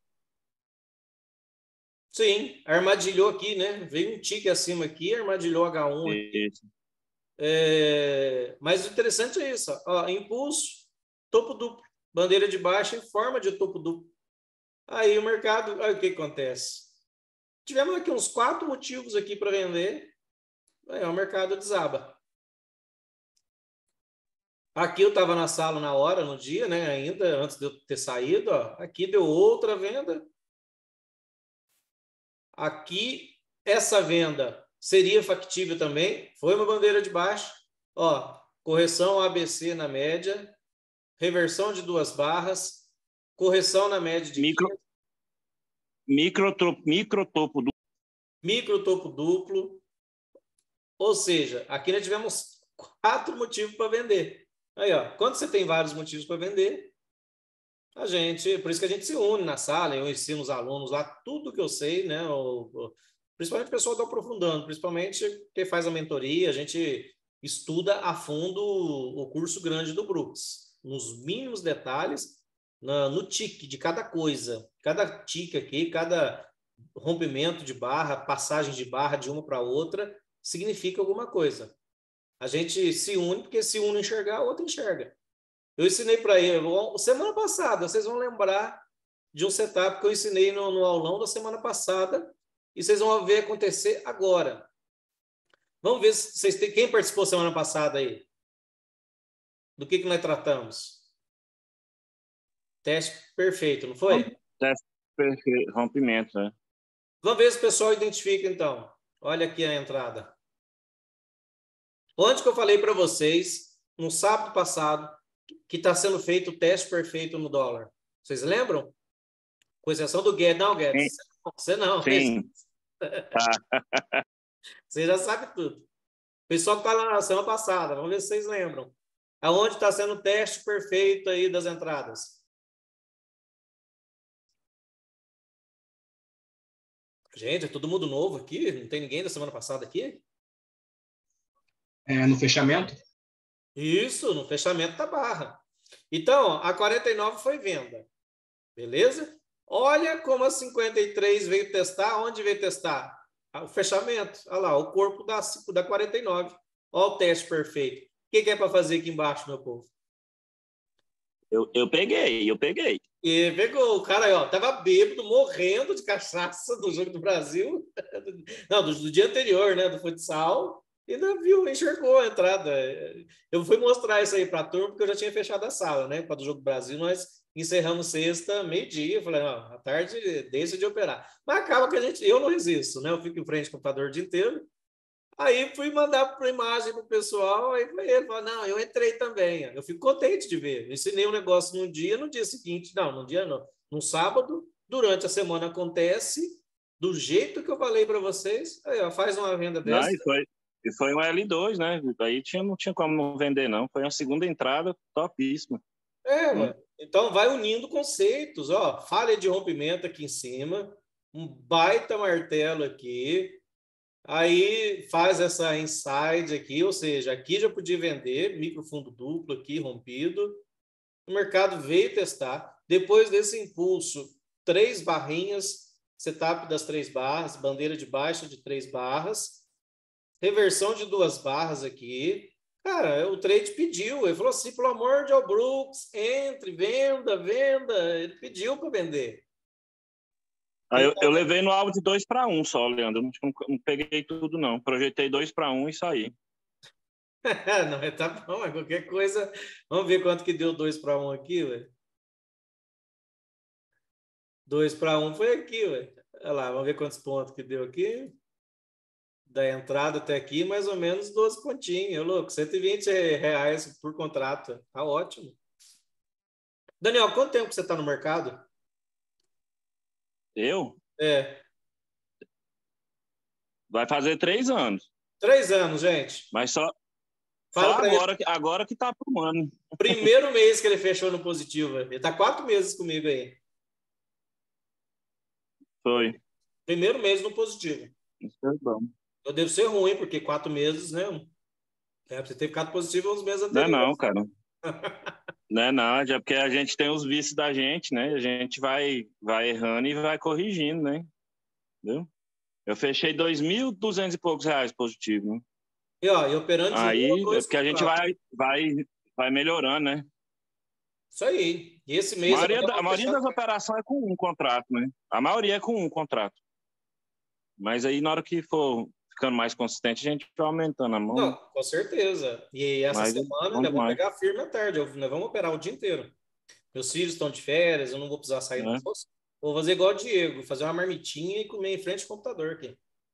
Sim, armadilhou aqui, né? Veio um tique acima aqui, armadilhou H um. Isso. É... Mas o interessante é isso. Ó, impulso, topo duplo. Bandeira de baixa em forma de topo duplo. Aí o mercado... Olha o que acontece. Tivemos aqui uns quatro motivos aqui para vender. Aí, ó, o mercado desaba. Aqui eu estava na sala na hora, no dia, né? Ainda, antes de eu ter saído. Ó. Aqui deu outra venda. Aqui, essa venda seria factível também. Foi uma bandeira de baixa. Ó, correção A B C na média. Reversão de duas barras. Correção na média de Micro, micro, micro topo duplo. Micro topo duplo. Ou seja, aqui nós tivemos quatro motivos para vender. Aí, ó, quando você tem vários motivos para vender, a gente, por isso que a gente se une na sala, eu ensino os alunos lá tudo que eu sei, né? O, o, principalmente o pessoal do Aprofundando, principalmente quem faz a mentoria, a gente estuda a fundo o, o curso grande do Brooks, nos mínimos detalhes, na, no tique de cada coisa, cada tique aqui, cada rompimento de barra, passagem de barra de uma para outra, significa alguma coisa. A gente se une porque se um enxergar, o outro enxerga. Eu ensinei para ele, semana passada, vocês vão lembrar de um setup que eu ensinei no, no aulão da semana passada e vocês vão ver acontecer agora. Vamos ver se vocês têm, quem participou semana passada aí? Do que, que nós tratamos? Teste perfeito, não foi? Teste perfeito, rompimento, né? Vamos ver se o pessoal identifica, então. Olha aqui a entrada. Onde que eu falei para vocês, no sábado passado, que está sendo feito o teste perfeito no dólar? Vocês lembram? Com exceção do Guedes. Não, Guedes, Sim. você não. Sim. Você já sabe tudo. O pessoal que está lá na semana passada, vamos ver se vocês lembram. Aonde está sendo o teste perfeito aí das entradas? Gente, é todo mundo novo aqui? Não tem ninguém da semana passada aqui? É, no fechamento? Isso, no fechamento da barra. Então, a quarenta e nove foi venda. Beleza? Olha como a cinquenta e três veio testar. Onde veio testar? O fechamento. Olha lá, o corpo da, da quarenta e nove. Olha o teste perfeito. O que, que é para fazer aqui embaixo, meu povo? Eu, eu peguei, eu peguei. E pegou. O cara aí, ó, tava bêbado, morrendo de cachaça do Jogo do Brasil. Não, do, do dia anterior, né? Do futsal. E ainda viu, enxergou a entrada. Eu fui mostrar isso aí para a turma, porque eu já tinha fechado a sala, né? Para o Jogo do Brasil, nós encerramos sexta, meio-dia. Eu falei, não, à tarde deixa de operar. Mas acaba que a gente, eu não resisto, né? Eu fico em frente ao computador o dia inteiro. Aí fui mandar para a imagem para o pessoal, aí ele falou, não, eu entrei também. Eu fico contente de ver. Eu ensinei um negócio num dia, no dia seguinte, não, no dia não, no sábado, durante a semana acontece, do jeito que eu falei para vocês, aí ó, faz uma venda dessa. Não, e foi, e foi um L dois, né? Aí tinha, não tinha como não vender, não. Foi uma segunda entrada topíssima. É, hum. Então vai unindo conceitos, ó, falha de rompimento aqui em cima, um baita martelo aqui, aí faz essa inside aqui, ou seja, aqui já podia vender, microfundo duplo aqui, rompido. O mercado veio testar. Depois desse impulso, três barrinhas, setup das três barras, bandeira de baixa de três barras, reversão de duas barras aqui, Cara, o trade pediu, ele falou assim, pelo amor de All Brooks, entre, venda, venda. Ele pediu para vender. Aí eu, eu levei no alvo de dois para um só, Leandro. Não, não, não peguei tudo, não. Projetei dois para um e saí. Não, tá bom, mas qualquer coisa. Vamos ver quanto que deu dois para um aqui, velho. dois para um foi aqui, velho. Olha lá, vamos ver quantos pontos que deu aqui. Da entrada até aqui, mais ou menos doze pontinhos. Louco, cento e vinte reais por contrato. Tá ótimo. Daniel, quanto tempo que você está no mercado? Eu? É. Vai fazer três anos. Três anos, gente. Mas só, Fala só agora, ele. agora que tá arrumando. Primeiro mês que ele fechou no positivo. Ele tá quatro meses comigo aí. Foi. Primeiro mês no positivo. Isso é bom. Eu devo ser ruim, porque quatro meses, né? É, você ter ficado positivo uns meses anteriores. Não é não, cara. Não é não, é porque a gente tem os vícios da gente, né? A gente vai, vai errando e vai corrigindo, né? Entendeu? Eu fechei dois mil e duzentos e poucos reais positivo, né? E, ó, e operando de aí, novo, é porque a gente vai, vai, vai melhorando, né? Isso aí. E esse mês... A maioria, da, a maioria das operações é com um contrato, né? A maioria é com um contrato. Mas aí, na hora que for ficando mais consistente, a gente vai aumentando a mão. Não, com certeza. E essa Mas, semana ainda vamos pegar firme à tarde. Nós vamos operar o dia inteiro. Meus filhos estão de férias, eu não vou precisar sair. É. Vou fazer igual o Diego, fazer uma marmitinha e comer em frente ao computador aqui.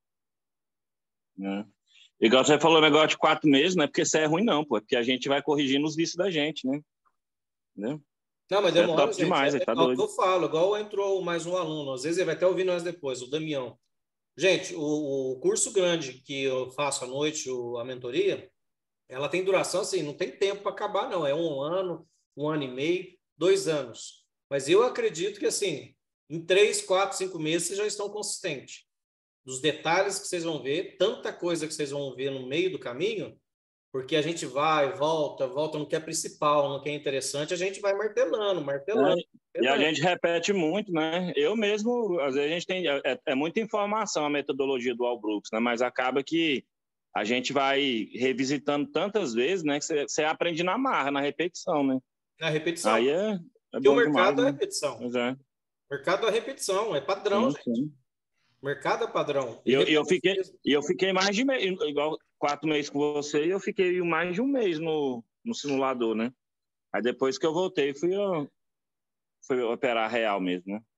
É. Igual você falou, negócio de quatro meses, não é porque isso é ruim, não, pô. É porque a gente vai corrigindo os vícios da gente, né? Entendeu? Não, mas demora, é top gente. demais, É, tá é doido. o que eu falo, igual entrou mais um aluno. Às vezes ele vai até ouvir nós depois, o Damião. Gente, o, o curso grande que eu faço à noite, o, a mentoria, ela tem duração, assim, não tem tempo para acabar, não. É um ano, um ano e meio, dois anos. Mas eu acredito que, assim, em três, quatro, cinco meses, vocês já estão consistentes. Dos detalhes que vocês vão ver, tanta coisa que vocês vão ver no meio do caminho, porque a gente vai, volta, volta no que é principal, no que é interessante, a gente vai martelando, martelando. É, e a gente repete muito, né? Eu mesmo, às vezes a gente tem, é, é muita informação a metodologia do All Brooks, né? Mas acaba que a gente vai revisitando tantas vezes, né? Que você, você aprende na marra, na repetição, né? Na repetição. Aí é, é porque bom o mercado demais, é repetição. Né? É. O mercado é repetição, é padrão, sim, gente. sim. O mercado é padrão. E eu, eu, fiquei, eu fiquei mais de mês, igual quatro meses com você, e eu fiquei mais de um mês no, no simulador, né? Aí depois que eu voltei, fui, eu, fui operar real mesmo, né?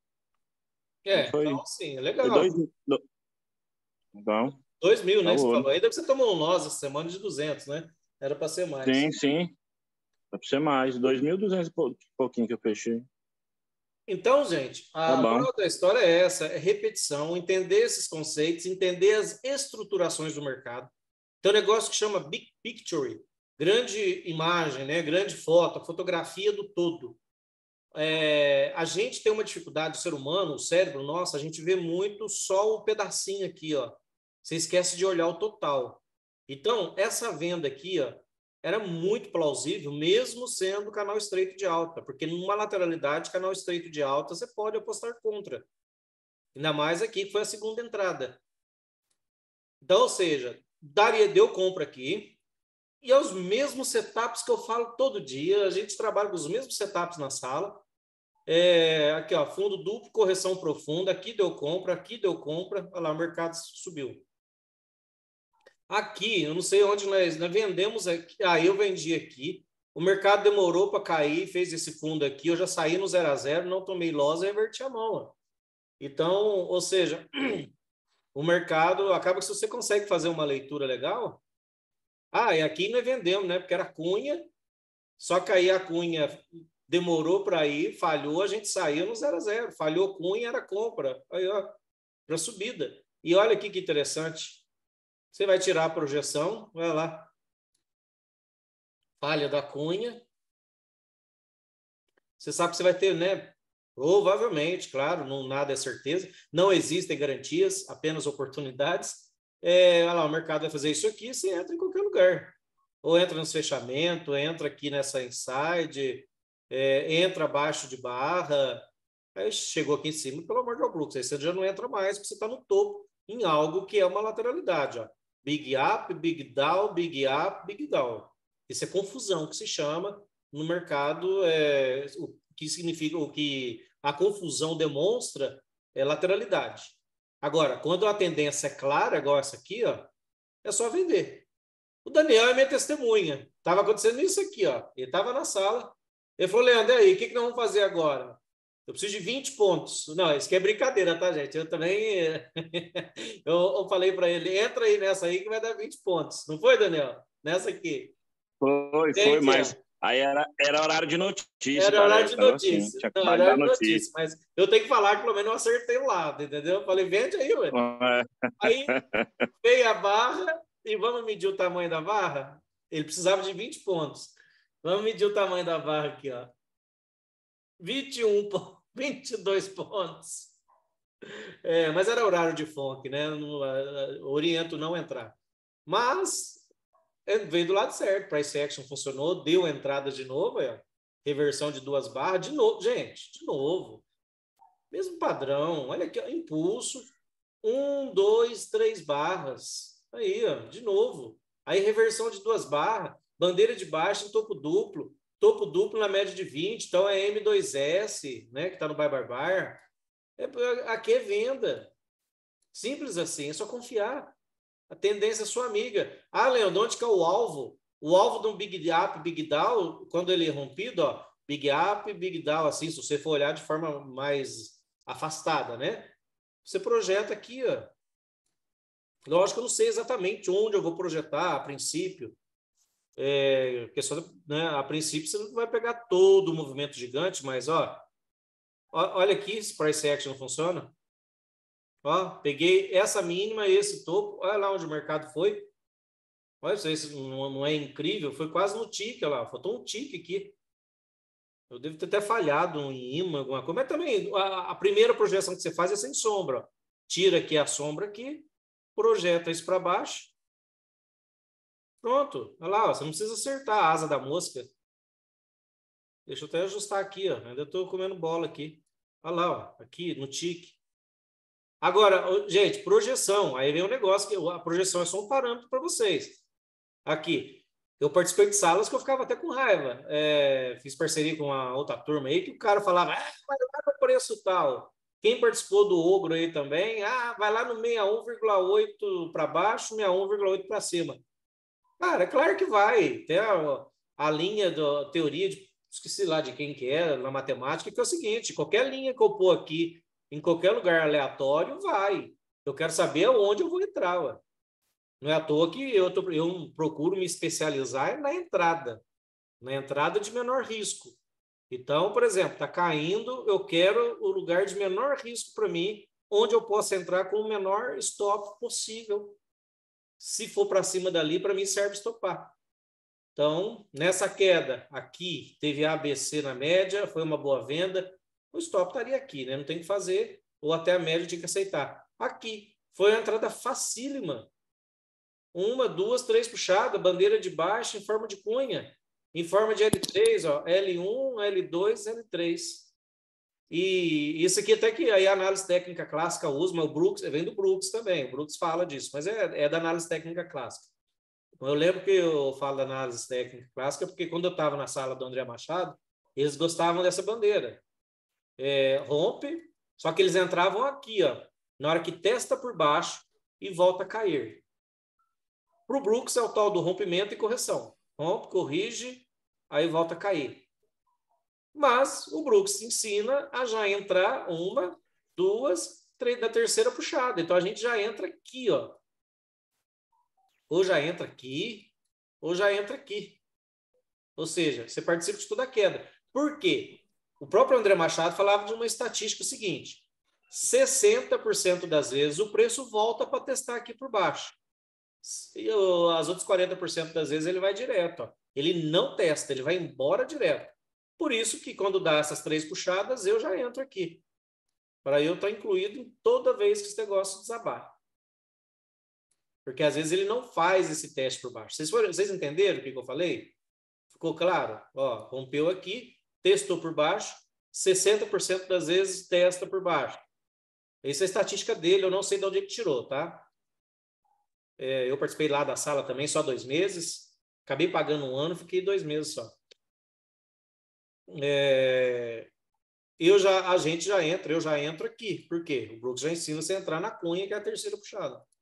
É, foi, então assim, é legal. Dois, do, então, dois mil, né? tá Que você bom. falou. Ainda que você tomou um nós essa semana de duzentos, né? Era para ser mais. Sim, sim. Era para ser mais. dois mil e duzentos e pouquinho que eu fechei. Então, gente, a moral da história é essa, é repetição, entender esses conceitos, entender as estruturações do mercado. Tem um negócio que chama Big Picture, grande imagem, né? Grande foto, fotografia do todo. É, a gente tem uma dificuldade, o ser humano, o cérebro nosso, a gente vê muito só um pedacinho aqui, ó. Você esquece de olhar o total. Então, essa venda aqui, ó, era muito plausível, mesmo sendo canal estreito de alta, porque numa lateralidade, canal estreito de alta, você pode apostar contra. Ainda mais aqui, que foi a segunda entrada. Então, ou seja, daria, deu compra aqui, e é os mesmos setups que eu falo todo dia, a gente trabalha com os mesmos setups na sala. É, aqui, ó, fundo duplo, correção profunda, aqui deu compra, aqui deu compra, olha lá, o mercado subiu. Aqui, eu não sei onde nós, nós vendemos aqui. Ah, eu vendi aqui. O mercado demorou para cair, fez esse fundo aqui. Eu já saí no zero a zero, não tomei loss e reverti a mão. Ó. Então, ou seja, o mercado acaba que se você consegue fazer uma leitura legal. Ah, e aqui nós vendemos, né? Porque era cunha, só que aí a cunha demorou para ir, falhou, a gente saiu no zero a zero. Falhou cunha, era compra. Aí, ó, para subida. E olha aqui que interessante. Você vai tirar a projeção, vai lá. Falha da cunha. Você sabe que você vai ter, né? Provavelmente, claro, não, nada é certeza. Não existem garantias, apenas oportunidades. É, olha lá, o mercado vai fazer isso aqui, você entra em qualquer lugar. Ou entra nos fechamentos, entra aqui nessa inside, é, entra abaixo de barra. Aí chegou aqui em cima, pelo amor de Deus, aí você já não entra mais, porque você está no topo em algo que é uma lateralidade, ó. Big up, big down, big up, big down. Isso é confusão que se chama no mercado, é, o que significa, o que a confusão demonstra é lateralidade. Agora, quando a tendência é clara, igual essa aqui, ó, é só vender. O Daniel é minha testemunha. Estava acontecendo isso aqui, ó. Ele estava na sala. Ele falou, Leandro, e aí, o que, que nós vamos fazer agora? Eu preciso de vinte pontos. Não, isso aqui é brincadeira, tá, gente? Eu também... eu, eu falei para ele, entra aí nessa aí que vai dar vinte pontos. Não foi, Daniel? Nessa aqui. Foi, foi, mas aí era, era horário de notícia. Era horário de notícia. Assim, tinha não, horário de notícia. notícia. Mas eu tenho que falar que pelo menos eu acertei o lado, entendeu? Eu falei, vende aí, ué. É. Aí veio a barra e vamos medir o tamanho da barra? Ele precisava de vinte pontos. Vamos medir o tamanho da barra aqui, ó. vinte e um, vinte e dois pontos. É, mas era horário de funk, né? No, uh, oriento não entrar. Mas veio do lado certo. Price action funcionou, deu entrada de novo, é, reversão de duas barras, de novo, gente, de novo. Mesmo padrão, olha aqui, ó, impulso, um, dois, três barras. Aí, ó, de novo. Aí reversão de duas barras, bandeira de baixa em topo duplo, topo duplo na média de vinte, então é M dois S, né, que está no Buy Bar Bar. É, aqui é venda. Simples assim, é só confiar. A tendência é sua amiga. Ah, Leandro, onde que é o alvo? O alvo de um Big Up, Big Down, quando ele é rompido, ó, Big Up, Big Down, assim, se você for olhar de forma mais afastada, né? Você projeta aqui, ó. Lógico que eu não sei exatamente onde eu vou projetar a princípio. É, questão, né, a princípio você não vai pegar todo o movimento gigante, mas, ó, ó olha aqui, se price action não funciona. Ó, peguei essa mínima, esse topo, olha lá onde o mercado foi. Olha, isso não, não é incrível? Foi quase no tique, olha lá, faltou um tique aqui. Eu devo ter até falhado em imã, alguma coisa, mas também a, a primeira projeção que você faz é sem sombra. Ó. Tira aqui a sombra aqui, projeta isso para baixo. Pronto, olha lá, ó, você não precisa acertar a asa da mosca. Deixa eu até ajustar aqui, ó. Ainda estou comendo bola aqui. Olha lá, ó, aqui no tique. Agora, gente, projeção. Aí vem um negócio que a projeção é só um parâmetro para vocês. Aqui, eu participei de salas que eu ficava até com raiva. É, fiz parceria com uma outra turma aí que o cara falava, ah, vai lá no preço tal. Quem participou do Ogro aí também, ah, vai lá no sessenta e um vírgula oito para baixo, sessenta e um vírgula oito para cima. Cara, é claro que vai. Tem a, a linha da teoria, de, esqueci lá de quem que é, na matemática, que é o seguinte, qualquer linha que eu pôr aqui, em qualquer lugar aleatório, vai. Eu quero saber onde eu vou entrar. Ué. Não é à toa que eu, tô, eu procuro me especializar na entrada. Na entrada de menor risco. Então, por exemplo, está caindo, eu quero o lugar de menor risco para mim, onde eu posso entrar com o menor stop possível. Se for para cima dali, para mim serve estopar. Então, nessa queda aqui, teve A B C na média, foi uma boa venda. O stop estaria aqui, né? Não tem que fazer, ou até a média tinha que aceitar. Aqui, foi uma entrada facílima. Uma, duas, três puxadas, bandeira de baixa em forma de cunha, em forma de L três, ó, L um, L dois, L três. E isso aqui até que aí a análise técnica clássica usa, mas o Brooks, vem do Brooks também, o Brooks fala disso, mas é, é da análise técnica clássica. Eu lembro que eu falo da análise técnica clássica porque quando eu estava na sala do André Machado, eles gostavam dessa bandeira. É, rompe, só que eles entravam aqui, ó, na hora que testa por baixo e volta a cair. Para o Brooks é o tal do rompimento e correção. Rompe, corrige, aí volta a cair. Mas o Brooks ensina a já entrar uma, duas, três, na terceira puxada. Então a gente já entra aqui, ó. Ou já entra aqui, ou já entra aqui. Ou seja, você participa de toda a queda. Por quê? O próprio André Machado falava de uma estatística seguinte: sessenta por cento das vezes o preço volta para testar aqui por baixo. E as outras quarenta por cento das vezes ele vai direto. Ó. Ele não testa, ele vai embora direto. Por isso que quando dá essas três puxadas, eu já entro aqui. Para eu estar incluído em toda vez que esse negócio desabar. Porque às vezes ele não faz esse teste por baixo. Vocês, foram, vocês entenderam o que eu falei? Ficou claro? Ó, rompeu aqui, testou por baixo, sessenta por cento das vezes testa por baixo. Essa é a estatística dele, eu não sei de onde ele tirou, tá? É, eu participei lá da sala também, só dois meses. Acabei pagando um ano, fiquei dois meses só. É, eu já, a gente já entra, eu já entro aqui. Por quê? O Brooks já ensina você a entrar na cunha, que é a terceira puxada. O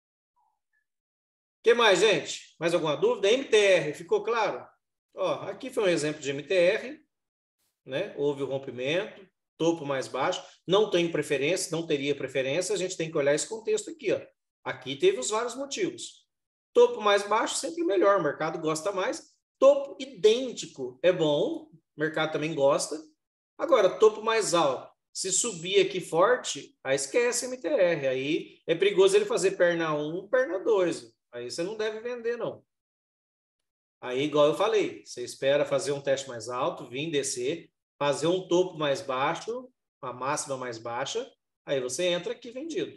que mais, gente? Mais alguma dúvida? M T R, ficou claro? Ó, aqui foi um exemplo de M T R, né? Houve o rompimento, topo mais baixo. Não tem preferência, não teria preferência, a gente tem que olhar esse contexto aqui, ó. Aqui teve os vários motivos. Topo mais baixo, sempre melhor, o mercado gosta mais. Topo idêntico é bom, o mercado também gosta. Agora, topo mais alto. Se subir aqui forte, aí esquece M T R. Aí é perigoso ele fazer perna um, perna dois. Aí você não deve vender, não. Aí, igual eu falei, você espera fazer um teste mais alto, vir descer, fazer um topo mais baixo, uma máxima mais baixa, aí você entra aqui vendido.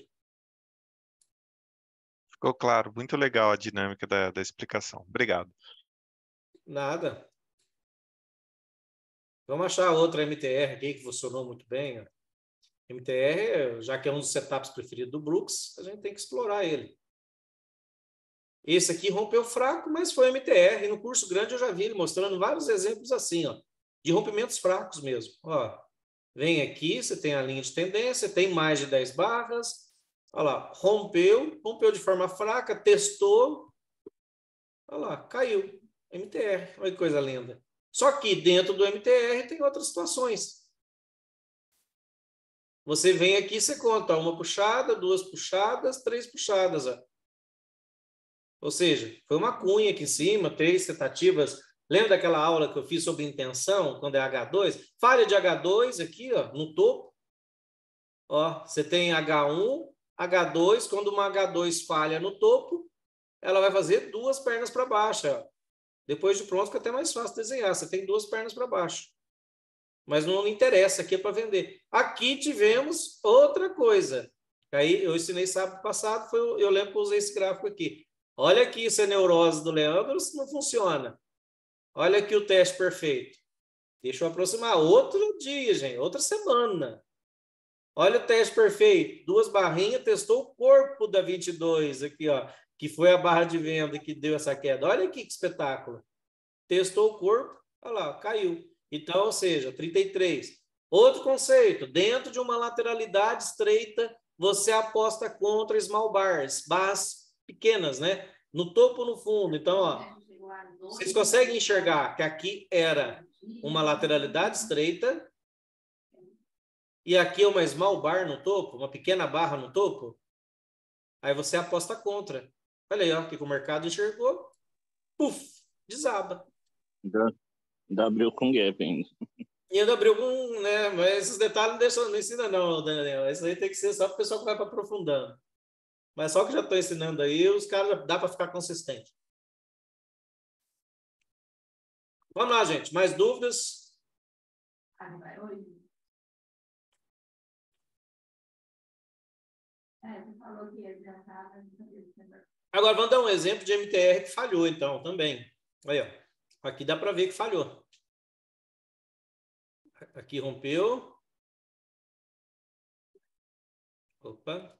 Ficou claro. Muito legal a dinâmica da, da explicação. Obrigado. Nada. Vamos achar outra M T R aqui que funcionou muito bem. Ó. M T R, já que é um dos setups preferidos do Brooks, a gente tem que explorar ele. Esse aqui rompeu fraco, mas foi M T R. E no curso grande eu já vi ele mostrando vários exemplos assim, ó, de rompimentos fracos mesmo. Ó, vem aqui, você tem a linha de tendência, tem mais de dez barras. Olha lá, rompeu, rompeu de forma fraca, testou. Olha lá, caiu. M T R, olha que coisa linda. Só que dentro do M T R tem outras situações. Você vem aqui, você conta uma puxada, duas puxadas, três puxadas. Ó. Ou seja, foi uma cunha aqui em cima, três tentativas. Lembra daquela aula que eu fiz sobre intenção, quando é H dois? Falha de H dois aqui, ó, no topo. Ó, você tem H um, H dois. Quando uma H dois falha no topo, ela vai fazer duas pernas para baixo. Ó. Depois de pronto, fica até mais fácil desenhar. Você tem duas pernas para baixo. Mas não interessa, aqui é para vender. Aqui tivemos outra coisa. Aí eu ensinei sábado passado, foi, eu lembro que eu usei esse gráfico aqui. Olha aqui, isso é neurose do Leandro, isso não funciona. Olha aqui o teste perfeito. Deixa eu aproximar. Outro dia, gente, outra semana. Olha o teste perfeito. Duas barrinhas, testou o corpo da vinte e dois aqui, ó, que foi a barra de venda que deu essa queda. Olha aqui que espetáculo. Testou o corpo, olha lá, caiu. Então, ou seja, trinta e três. Outro conceito, dentro de uma lateralidade estreita, você aposta contra small bars, barras pequenas, né? No topo no fundo. Então, ó, vocês conseguem enxergar que aqui era uma lateralidade estreita e aqui é uma small bar no topo, uma pequena barra no topo? Aí você aposta contra. Olha aí, ó, o que o mercado enxergou. Puf, desaba. Ainda abriu com gap ainda. E ainda abriu com, né? Mas esses detalhes não, deixam, não ensina não, Daniel. Isso aí tem que ser só para o pessoal que vai para aprofundando. Mas só que já estou ensinando aí, os caras dá para ficar consistente. Vamos lá, gente. Mais dúvidas? Agora, vamos dar um exemplo de M T R que falhou, então, também. Aí, ó. Aqui dá para ver que falhou. Aqui rompeu. Opa.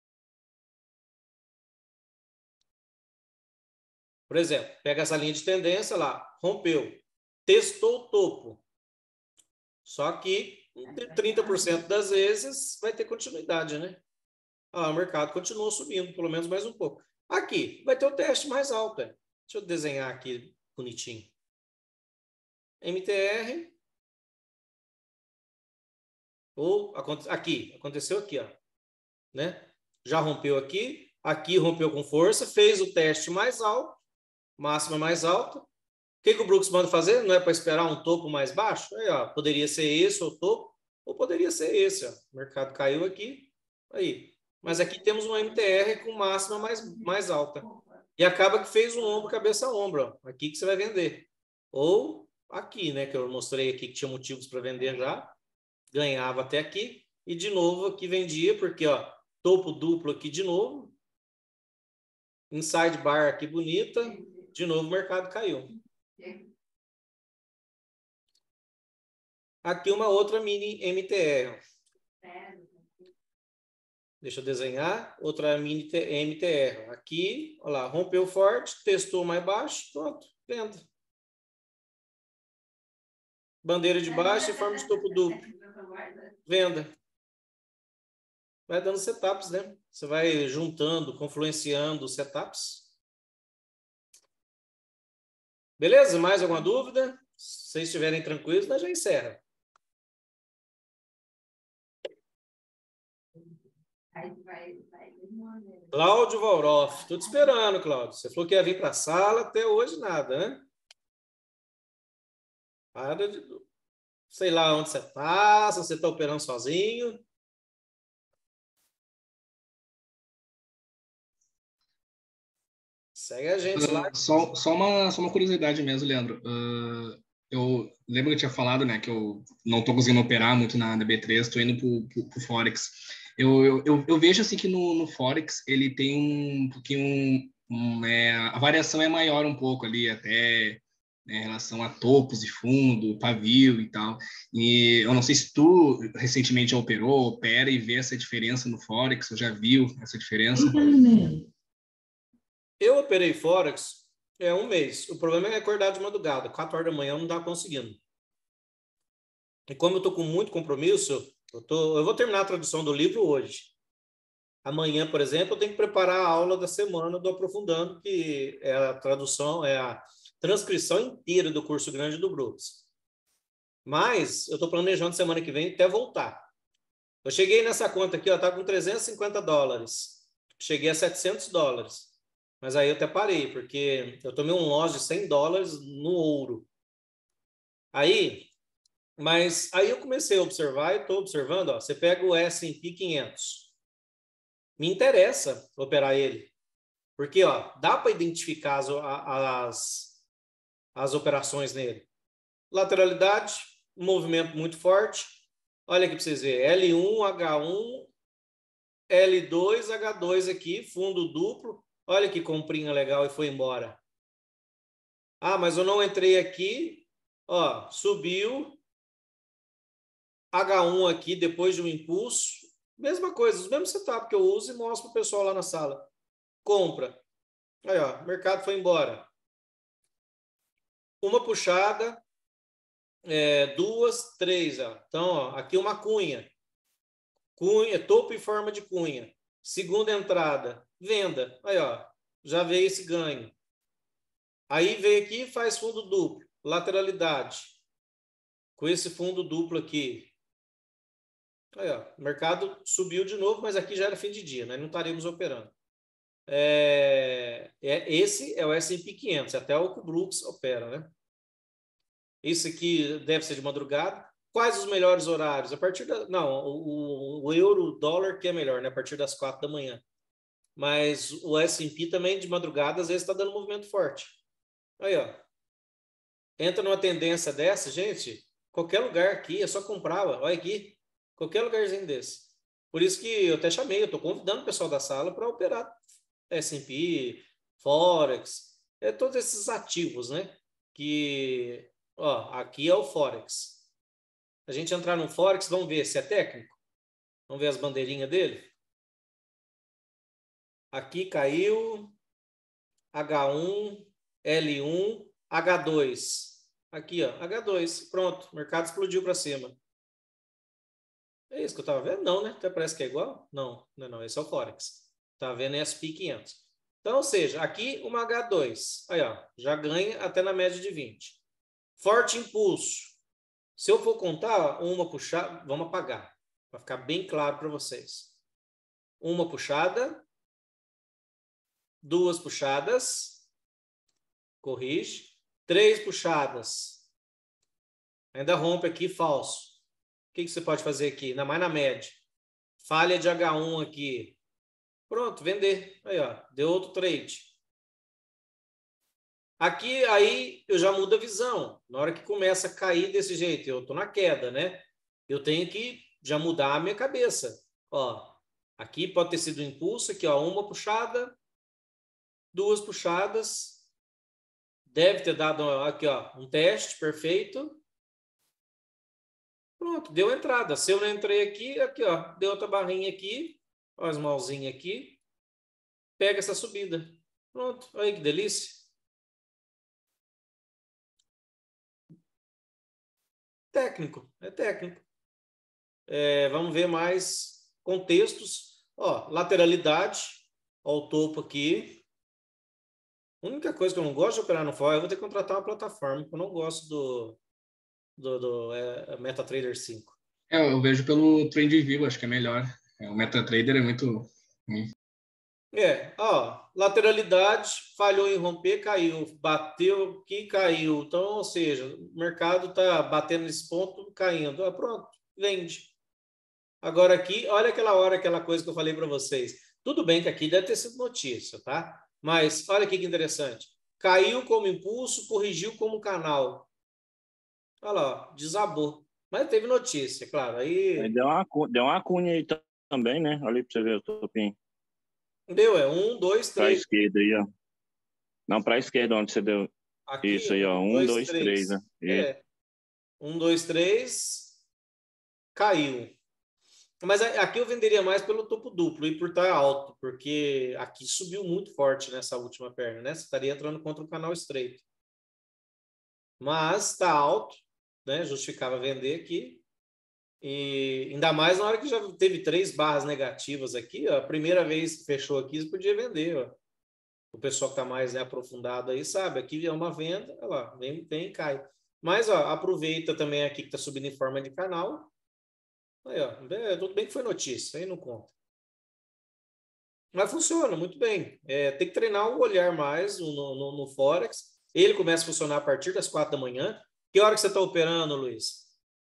Por exemplo, pega essa linha de tendência lá, rompeu. Testou o topo. Só que trinta por cento das vezes vai ter continuidade, né? Ah, o mercado continuou subindo, pelo menos mais um pouco. Aqui, vai ter o teste mais alto. É. Deixa eu desenhar aqui bonitinho. M T R. Ou, aqui, aconteceu aqui, ó. Né? Já rompeu aqui. Aqui rompeu com força, fez o teste mais alto, máxima mais alta. O que, que o Brooks manda fazer? Não é para esperar um topo mais baixo? Aí, ó, poderia ser esse o topo, ou poderia ser esse. Ó. O mercado caiu aqui. Aí. Mas aqui temos um M T R com máxima mais, mais alta. E acaba que fez um ombro, cabeça a ombro. Ó. Aqui que você vai vender. Ou aqui, né? Que eu mostrei aqui que tinha motivos para vender já. Ganhava até aqui. E de novo aqui vendia, porque ó, topo duplo aqui de novo. Inside bar aqui bonita. De novo o mercado caiu. Aqui uma outra mini M T R. Deixa eu desenhar. Outra mini M T R. Aqui, olha lá, rompeu forte, testou mais baixo, pronto, venda. Bandeira de baixo e forma de topo duplo. Venda. Vai dando setups, né? Você vai juntando, confluenciando os setups. Beleza? Mais alguma dúvida? Se vocês estiverem tranquilos, nós já encerra. Cláudio Valroff. Estou te esperando, Cláudio. Você falou que ia vir para a sala, até hoje nada, né? Para de... Sei lá onde você está, se você está operando sozinho. Segue a gente uh, lá. Só, só, uma, só uma curiosidade mesmo, Leandro. Uh, eu lembro que eu tinha falado, né, que eu não estou conseguindo operar muito na, na B três, estou indo para o Forex. Eu, eu, eu, eu vejo assim que no, no Forex ele tem um pouquinho... Um, é, a variação é maior um pouco ali, até... Né, em relação a topos de fundo, pavio e tal. E eu não sei se tu recentemente já operou, opera e vê essa diferença no Forex, ou já viu essa diferença? Eu operei Forex é um mês. O problema é acordar de madrugada, quatro horas da manhã eu não estava conseguindo. E como eu estou com muito compromisso, eu, tô, eu vou terminar a tradução do livro hoje. Amanhã, por exemplo, eu tenho que preparar a aula da semana do Aprofundando, que é a tradução, é a transcrição inteira do curso grande do Brooks. Mas eu estou planejando semana que vem até voltar. Eu cheguei nessa conta aqui, está com trezentos e cinquenta dólares. Cheguei a setecentos dólares. Mas aí eu até parei, porque eu tomei um loss de cem dólares no ouro. Aí, mas aí eu comecei a observar e estou observando, ó, você pega o S and P quinhentos. Me interessa operar ele. Porque ó, dá para identificar as, as as operações nele. Lateralidade, um movimento muito forte. Olha aqui para vocês verem. L um, H um, L dois, H dois aqui, fundo duplo. Olha que comprinha legal e foi embora. Ah, mas eu não entrei aqui. Ó, subiu. H um aqui depois de um impulso. Mesma coisa, os mesmos setup que eu uso e mostro para o pessoal lá na sala. Compra. Aí, ó, o mercado foi embora. Uma puxada, é, duas, três. Ó. Então, ó, aqui uma cunha. Cunha, topo e forma de cunha. Segunda entrada, venda. Aí, ó, já veio esse ganho. Aí veio aqui e faz fundo duplo. Lateralidade. Com esse fundo duplo aqui. Aí, ó, o mercado subiu de novo, mas aqui já era fim de dia, né? Não estaremos operando. É, é, esse é o S and P quinhentos, até o que o Brooks opera, né? Esse aqui deve ser de madrugada. Quais os melhores horários? A partir da... Não, o, o euro, o dólar que é melhor, né? A partir das quatro da manhã. Mas o S and P também de madrugada, às vezes está dando movimento forte. Aí, ó. Entra numa tendência dessa, gente, qualquer lugar aqui, é só comprar, ó. Olha aqui. Qualquer lugarzinho desse. Por isso que eu até chamei, eu estou convidando o pessoal da sala para operar S and P, Forex, é, todos esses ativos, né? Que, ó, aqui é o Forex. A gente entrar no Forex, vamos ver se é técnico? Vamos ver as bandeirinhas dele? Aqui caiu, H um, L um, H dois. Aqui, ó, H dois. Pronto, o mercado explodiu para cima. É isso que eu estava vendo? Não, né? Até parece que é igual. Não, não, não. Esse é o Forex. Tá vendo S and P quinhentos. Então, ou seja, aqui uma H dois. Aí, ó, já ganha até na média de vinte. Forte impulso. Se eu for contar, uma puxada, vamos apagar, para ficar bem claro para vocês. Uma puxada, duas puxadas, corrige, três puxadas. Ainda rompe aqui, falso. O que, que você pode fazer aqui? Ainda mais na média. Falha de H um aqui. Pronto, vender. Aí, ó, deu outro trade. Aqui, aí, eu já mudo a visão. Na hora que começa a cair desse jeito, eu estou na queda, né? Eu tenho que já mudar a minha cabeça. Ó, aqui pode ter sido um impulso, aqui, ó, uma puxada, duas puxadas. Deve ter dado, aqui, ó, um teste perfeito. Pronto, deu entrada. Se eu não entrei aqui, aqui, ó, deu outra barrinha aqui. Ó, a smallzinha aqui. Pega essa subida. Pronto. Olha aí que delícia. Técnico. É técnico. É, vamos ver mais contextos. Ó, lateralidade. Ó, o topo aqui. A única coisa que eu não gosto de operar no Forex, eu vou ter que contratar uma plataforma, porque eu não gosto do, do, do é, MetaTrader cinco. É, eu vejo pelo TradingView, acho que é melhor. É, o MetaTrader é muito ruim. É, ó, lateralidade, falhou em romper, caiu, bateu aqui, caiu. Então, ou seja, o mercado está batendo nesse ponto, caindo. Ah, pronto, vende. Agora aqui, olha aquela hora, aquela coisa que eu falei para vocês. Tudo bem que aqui deve ter sido notícia, tá? Mas olha aqui que interessante. Caiu como impulso, corrigiu como canal. Olha lá, ó, desabou. Mas teve notícia, claro. Aí, Aí deu uma, deu uma cunha aí também, né? Olha aí para você ver o topinho. deu, é um, dois, Para a três. esquerda aí, ó. Não, para a esquerda, onde você deu. Aqui, Isso aí, ó. Um, dois, dois, três. três, né? Isso. É. Um, dois, três. Caiu. Mas aqui eu venderia mais pelo topo duplo e por estar alto, porque aqui subiu muito forte nessa última perna, né? Você estaria entrando contra o canal estreito. Mas está alto, né? Justificava vender aqui. E ainda mais na hora que já teve três barras negativas aqui, ó, a primeira vez que fechou aqui, você podia vender. Ó. O pessoal que está mais, né, aprofundado aí sabe, aqui é uma venda, olha lá, vem, vem e cai. Mas ó, aproveita também aqui que está subindo em forma de canal. Aí, ó, é, tudo bem que foi notícia, aí não conta. Mas funciona muito bem. É, tem que treinar o olhar mais no, no, no Forex. Ele começa a funcionar a partir das quatro da manhã. Que hora que você está operando, Luiz?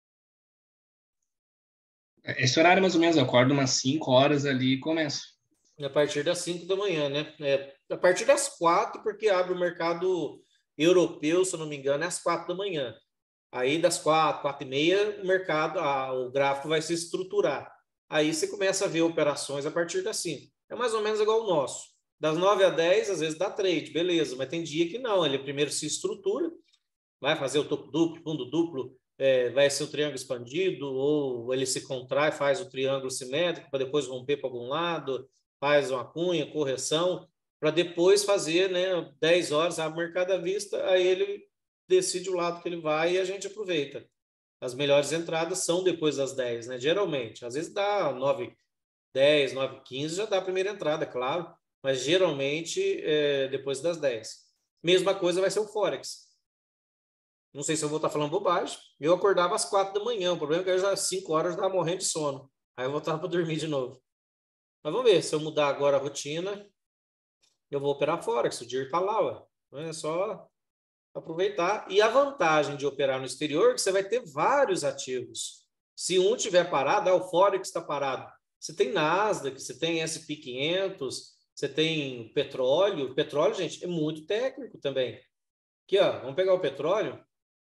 Esse horário, mais ou menos, eu acordo umas cinco horas ali e começo. A partir das cinco da manhã, né? É, a partir das quatro, porque abre o mercado europeu, se eu não me engano, é às quatro da manhã. Aí das quatro, quatro e meia, o mercado, a, o gráfico vai se estruturar. Aí você começa a ver operações a partir das cinco. É mais ou menos igual o nosso. Das nove a dez, às vezes dá trade, beleza. Mas tem dia que não. Ele primeiro se estrutura, vai fazer o topo duplo, fundo duplo, é, vai ser o triângulo expandido, ou ele se contrai, faz o triângulo simétrico, para depois romper para algum lado, faz uma cunha, correção, para depois fazer, né, dez horas, abre o mercado à vista, aí ele decide o lado que ele vai e a gente aproveita. As melhores entradas são depois das dez, né? Geralmente. Às vezes dá nove, dez, nove, quinze, já dá a primeira entrada, claro, mas geralmente é depois das dez. Mesma coisa vai ser o Forex. Não sei se eu vou estar falando bobagem. Eu acordava às quatro da manhã, o problema é que eu já às cinco horas eu estava morrendo de sono. Aí eu voltava para dormir de novo. Mas vamos ver, se eu mudar agora a rotina, eu vou operar Forex, o dinheiro está lá, ué. É só aproveitar. E a vantagem de operar no exterior é que você vai ter vários ativos. Se um tiver parado, ah, o Forex está parado. Você tem Nasdaq, você tem S and P quinhentos, você tem petróleo. Petróleo, gente, é muito técnico também. Aqui, ó, vamos pegar o petróleo.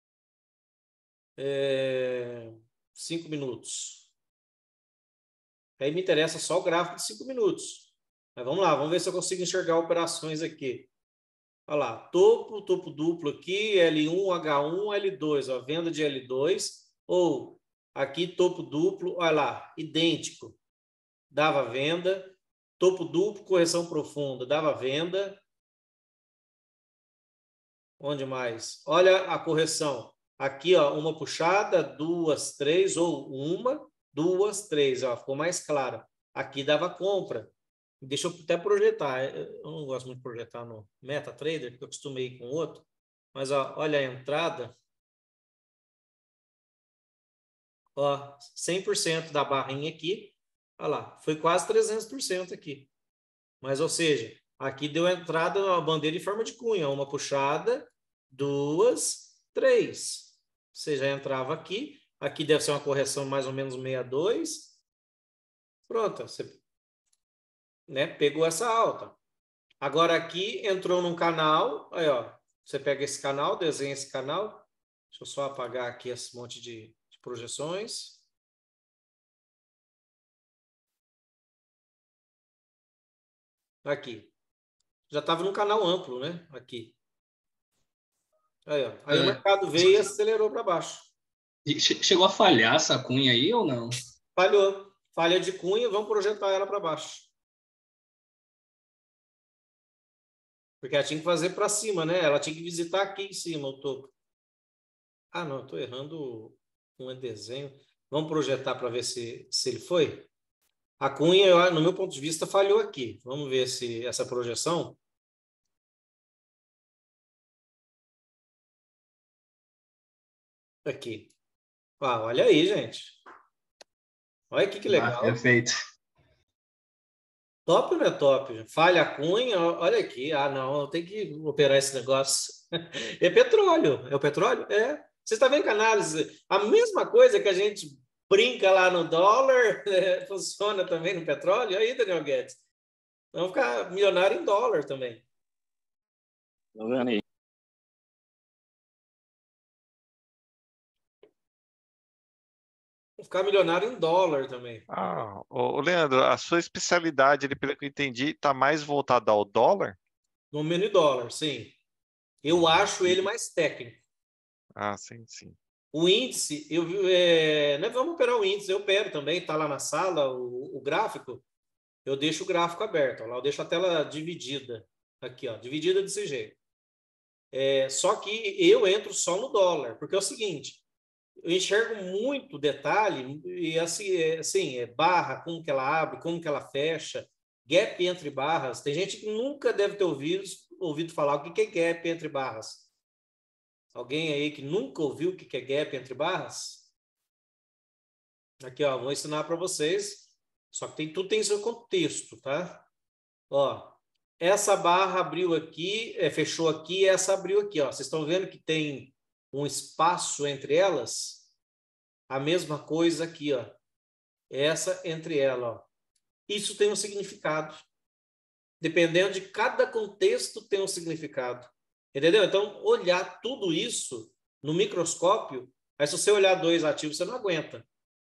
É... Cinco minutos. Aí me interessa só o gráfico de cinco minutos. Mas vamos lá, vamos ver se eu consigo enxergar operações aqui. Olha lá, topo, topo duplo aqui, L um, H um, L dois, ó, venda de L dois, ou aqui topo duplo, olha lá, idêntico, dava venda, topo duplo, correção profunda, dava venda. Onde mais? Olha a correção, aqui ó, uma puxada, duas, três, ou uma, duas, três, ó, ficou mais clara. Aqui dava compra. Deixa eu até projetar. Eu não gosto muito de projetar no MetaTrader, porque eu acostumei com outro. Mas ó, olha a entrada. Ó, cem por cento da barrinha aqui. Olha lá, foi quase trezentos por cento aqui. Mas, ou seja, aqui deu entrada na bandeira em forma de cunha. Uma puxada, duas, três. Você já entrava aqui. Aqui deve ser uma correção mais ou menos sessenta e dois. Pronto, você... Né? Pegou essa alta. Agora aqui entrou num canal, aí ó, você pega esse canal, desenha esse canal. Deixa eu só apagar aqui esse monte de, de projeções. Aqui. Já estava num canal amplo, né? Aqui. Aí, ó. Aí é. O mercado veio e acelerou para baixo. Chegou a falhar essa cunha aí ou não? Falhou. falha de cunha, vamos projetar ela para baixo. Porque ela tinha que fazer para cima, né? Ela tinha que visitar aqui em cima o topo. Ah, não, estou errando um desenho. Vamos projetar para ver se, se ele foi. A cunha, no meu ponto de vista, falhou aqui. Vamos ver se essa projeção... Aqui. Ah, olha aí, gente. Olha aqui que legal. Ah, perfeito. Top ou não é top? Falha a cunha, olha aqui. Ah, não, eu tenho que operar esse negócio. É petróleo. É o petróleo? É. Você está vendo que a análise, a mesma coisa que a gente brinca lá no dólar, é, funciona também no petróleo? Aí, Daniel Guedes. Vamos ficar milionário em dólar também. Tá vendo aí? Ficar milionário em dólar também. Ah, ô, Leandro, a sua especialidade, ele, pelo que eu entendi, está mais voltada ao dólar? No mini dólar, sim. Eu acho ele mais técnico. Ah, sim, sim. O índice, eu vi, é, né, vamos operar o índice, eu opero também, está lá na sala, o, o gráfico, eu deixo o gráfico aberto, ó, lá eu deixo a tela dividida, aqui, ó, dividida desse jeito. É, só que eu entro só no dólar, porque é o seguinte, eu enxergo muito detalhe, e assim, é, assim, é barra, como que ela abre, como que ela fecha, gap entre barras. Tem gente que nunca deve ter ouvido, ouvido falar o que é gap entre barras. Alguém aí que nunca ouviu o que é gap entre barras? Aqui, ó, vou ensinar para vocês. Só que tem, tudo tem seu contexto, tá? Ó, essa barra abriu aqui, é, fechou aqui, essa abriu aqui, ó. Vocês estão vendo que tem um espaço entre elas? A mesma coisa aqui, ó. Essa entre elas, ó. Isso tem um significado. Dependendo de cada contexto, tem um significado. Entendeu? Então, olhar tudo isso no microscópio, aí se você olhar dois ativos, você não aguenta.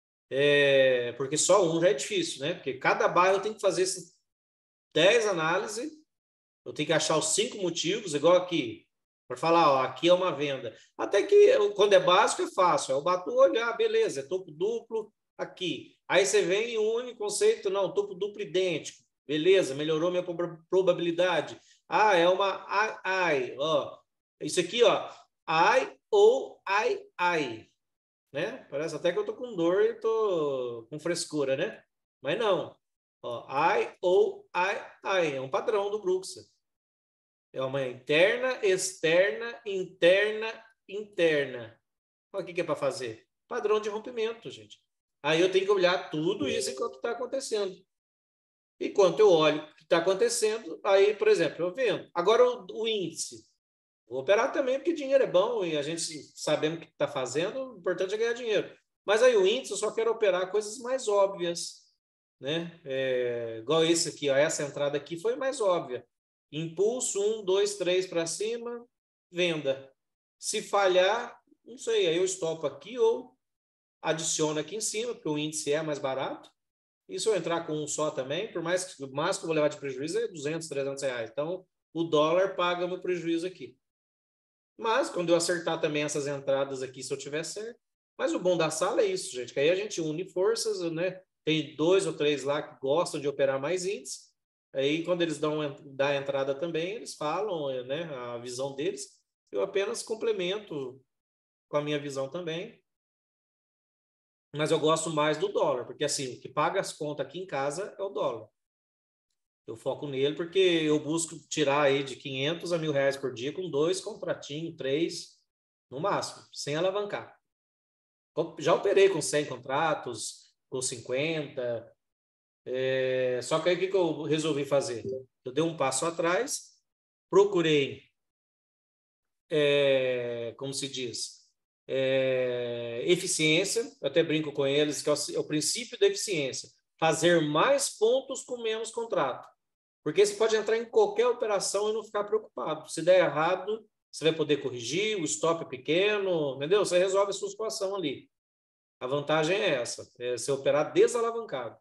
É, porque só um já é difícil, né? Porque cada barra eu tenho que fazer dez análises, eu tenho que achar os cinco motivos, igual aqui, para falar, ó, aqui é uma venda. Até que, quando é básico, é fácil. Eu bato o olho, ah, beleza, é topo duplo aqui. Aí você vem e une o conceito, não, topo duplo idêntico. Beleza, melhorou minha probabilidade. Ah, é uma ai, ó. Isso aqui, ó, ai ou ai, ai. Né? Parece até que eu tô com dor e tô com frescura, né? Mas não. Ó, ai ou ai, ai. É um padrão do Bruxa. É uma interna, externa, interna, interna. Olha o que é para fazer. Padrão de rompimento, gente. Aí eu tenho que olhar tudo isso enquanto está acontecendo. Enquanto eu olho o que está acontecendo, aí, por exemplo, eu vendo. Agora o, o índice. Vou operar também porque dinheiro é bom e a gente sabendo o que está fazendo, o importante é ganhar dinheiro. Mas aí o índice eu só quero operar coisas mais óbvias, né? É, igual esse aqui, ó, essa entrada aqui foi mais óbvia. Impulso, um, dois, três para cima, venda. Se falhar, não sei, aí eu estopo aqui ou adiciono aqui em cima, porque o índice é mais barato. E se eu entrar com um só também, por mais que o máximo que eu vou levar de prejuízo é duzentos, trezentos reais. Então, o dólar paga meu prejuízo aqui. Mas, quando eu acertar também essas entradas aqui, se eu tiver certo. Mas o bom da sala é isso, gente, que aí a gente une forças, né? Tem dois ou três lá que gostam de operar mais índices. Aí, quando eles dão a entrada também, eles falam, né, a visão deles. Eu apenas complemento com a minha visão também. Mas eu gosto mais do dólar, porque assim, o que paga as contas aqui em casa é o dólar. Eu foco nele porque eu busco tirar aí de quinhentos a mil reais por dia com dois contratinhos, três, no máximo, sem alavancar. Já operei com cem contratos, com cinquenta. É, só que aí o que eu resolvi fazer? Eu dei um passo atrás, procurei, é, como se diz, é, eficiência, eu até brinco com eles, que é o, é o princípio da eficiência. Fazer mais pontos com menos contrato. Porque você pode entrar em qualquer operação e não ficar preocupado. Se der errado, você vai poder corrigir, o stop é pequeno, entendeu? Você resolve a sua situação ali. A vantagem é essa, é você operar desalavancado.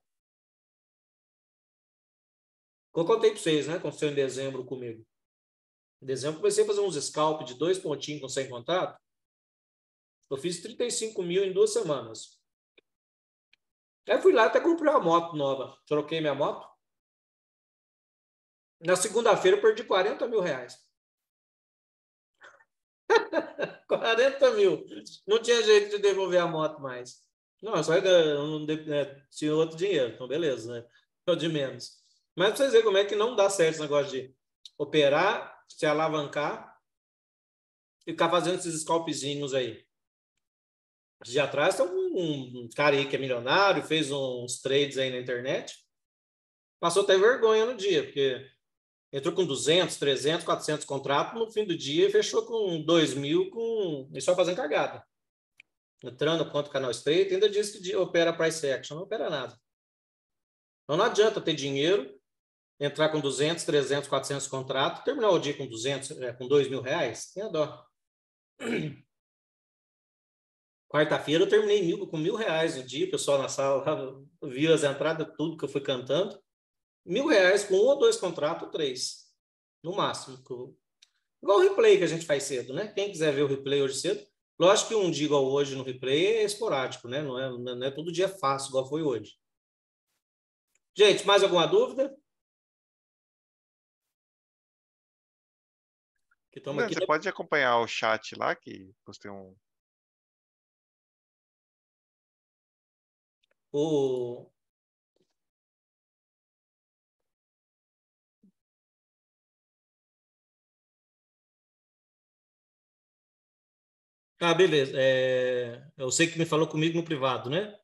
Eu contei para vocês, né? Aconteceu em dezembro comigo. Em dezembro, comecei a fazer uns scalp de dois pontinhos com cem contrato. Eu fiz trinta e cinco mil em duas semanas. Aí fui lá até comprei uma moto nova. Troquei minha moto. Na segunda-feira eu perdi quarenta mil reais. quarenta mil. Não tinha jeito de devolver a moto mais. Não, só não, é, tinha outro dinheiro. Então, beleza, né? Ou de menos. Mas pra vocês verem como é que não dá certo esse negócio de operar, se alavancar e ficar fazendo esses scalpzinhos aí. De atrás tem um, um cara aí que é milionário, fez uns trades aí na internet. Passou até vergonha no dia, porque entrou com duzentos, trezentos, quatrocentos contratos, no fim do dia fechou com dois mil, com... e só fazendo cagada. Entrando contra o canal estreito, ainda disse que opera price action, não opera nada. Então não adianta ter dinheiro, entrar com duzentos, trezentos, quatrocentos contratos, terminar o dia com duzentos, é, com dois mil reais, tem a dó. Quarta-feira eu terminei mil, com mil reais no dia, o pessoal na sala viu as entradas, tudo que eu fui cantando. Mil reais com um ou dois contratos, três. No máximo. Igual o replay que a gente faz cedo, né? Quem quiser ver o replay hoje cedo, lógico que um dia igual hoje no replay é esporádico, né? Não é, não é todo dia fácil, igual foi hoje. Gente, mais alguma dúvida? Que Não, aqui você de... pode acompanhar o chat lá, que postei um... O... Ah, beleza. É... Eu sei que me falou comigo no privado, né?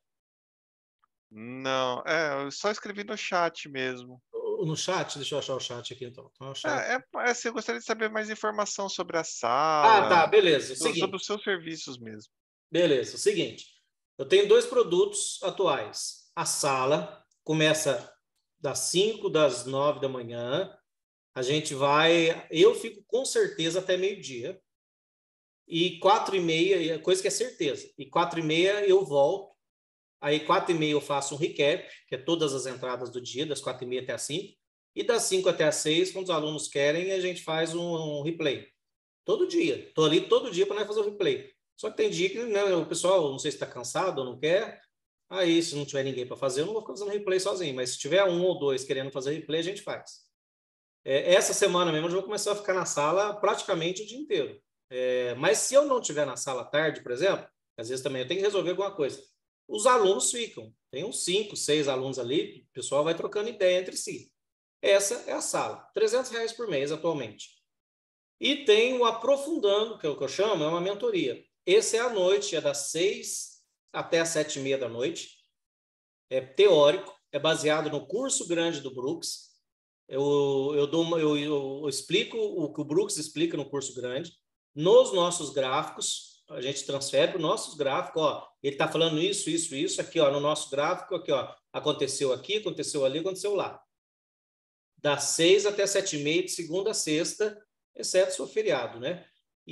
Não, é, eu só escrevi no chat mesmo. No chat? Deixa eu achar o chat aqui, então. então chat. É, é, é assim, eu gostaria de saber mais informação sobre a Ah, sala, tá, beleza. so- sobre Seguinte. os seus serviços mesmo. Beleza, seguinte. Eu tenho dois produtos atuais. A sala começa das cinco, das nove da manhã. A gente vai... Eu fico com certeza até meio-dia. E quatro e meia, coisa que é certeza. E quatro e meia eu volto. Aí, quatro e meia eu faço um recap, que é todas as entradas do dia, das quatro e meia até as cinco. E das cinco até as seis, quando os alunos querem, a gente faz um, um replay. Todo dia. Estou ali todo dia para nós fazer o replay. Só que tem dia que, né, o pessoal, não sei se está cansado ou não quer. Aí, se não tiver ninguém para fazer, eu não vou ficar fazendo replay sozinho. Mas se tiver um ou dois querendo fazer replay, a gente faz. É, essa semana mesmo, eu já vou começar a ficar na sala praticamente o dia inteiro. É, mas se eu não estiver na sala à tarde, por exemplo, às vezes também eu tenho que resolver alguma coisa. Os alunos ficam. Tem uns cinco, seis alunos ali, o pessoal vai trocando ideia entre si. Essa é a sala. trezentos reais por mês atualmente. E tem o Aprofundando, que é o que eu chamo, é uma mentoria. Esse é à noite, é das seis até as sete e meia da noite. É teórico, é baseado no curso grande do Brooks. Eu, eu, dou uma, eu, eu explico o que o Brooks explica no curso grande, nos nossos gráficos. A gente transfere para os nossos gráficos, ó, ele está falando isso, isso, isso, aqui, ó, no nosso gráfico, aqui, ó, aconteceu aqui, aconteceu ali, aconteceu lá. Das seis até sete e meia, de segunda a sexta, exceto se for feriado, né?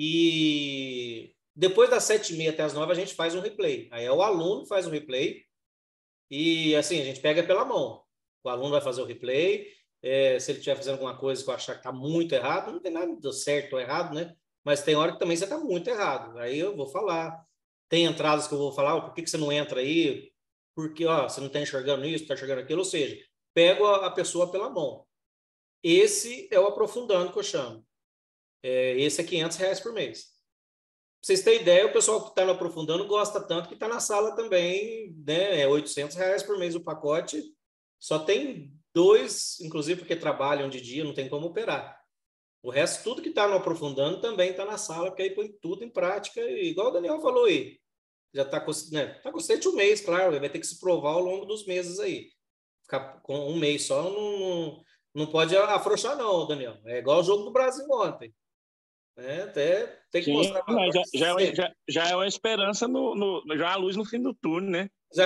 E depois das sete e meia até as nove, a gente faz um replay. Aí é o aluno que faz um replay e, assim, a gente pega pela mão. O aluno vai fazer o replay, é, se ele estiver fazendo alguma coisa que eu achar que está muito errado, não tem nada certo ou errado, né? Mas tem hora que também você está muito errado. Aí eu vou falar. Tem entradas que eu vou falar, oh, por que, que você não entra aí? Porque ó, você não está enxergando isso, está enxergando aquilo. Ou seja, pego a, a pessoa pela mão. Esse é o Aprofundando que eu chamo. É, esse é quinhentos reais por mês. Pra vocês terem ideia, o pessoal que está no Aprofundando gosta tanto que está na sala também, né? É oitocentos reais por mês o pacote. Só tem dois, inclusive porque trabalham de dia, não tem como operar. O resto, tudo que está no Aprofundando também está na sala, porque aí põe tudo em prática, e, igual o Daniel falou aí. Já está com, né, tá com sete um mês, claro, ele vai ter que se provar ao longo dos meses aí. Ficar com um mês só não, não, não pode afrouxar, não, Daniel. É igual o jogo do Brasil ontem. É, até tem que Sim, mostrar. mas já, já, é uma, já, já é uma esperança, no, no, já é a luz no fim do túnel, né? Já...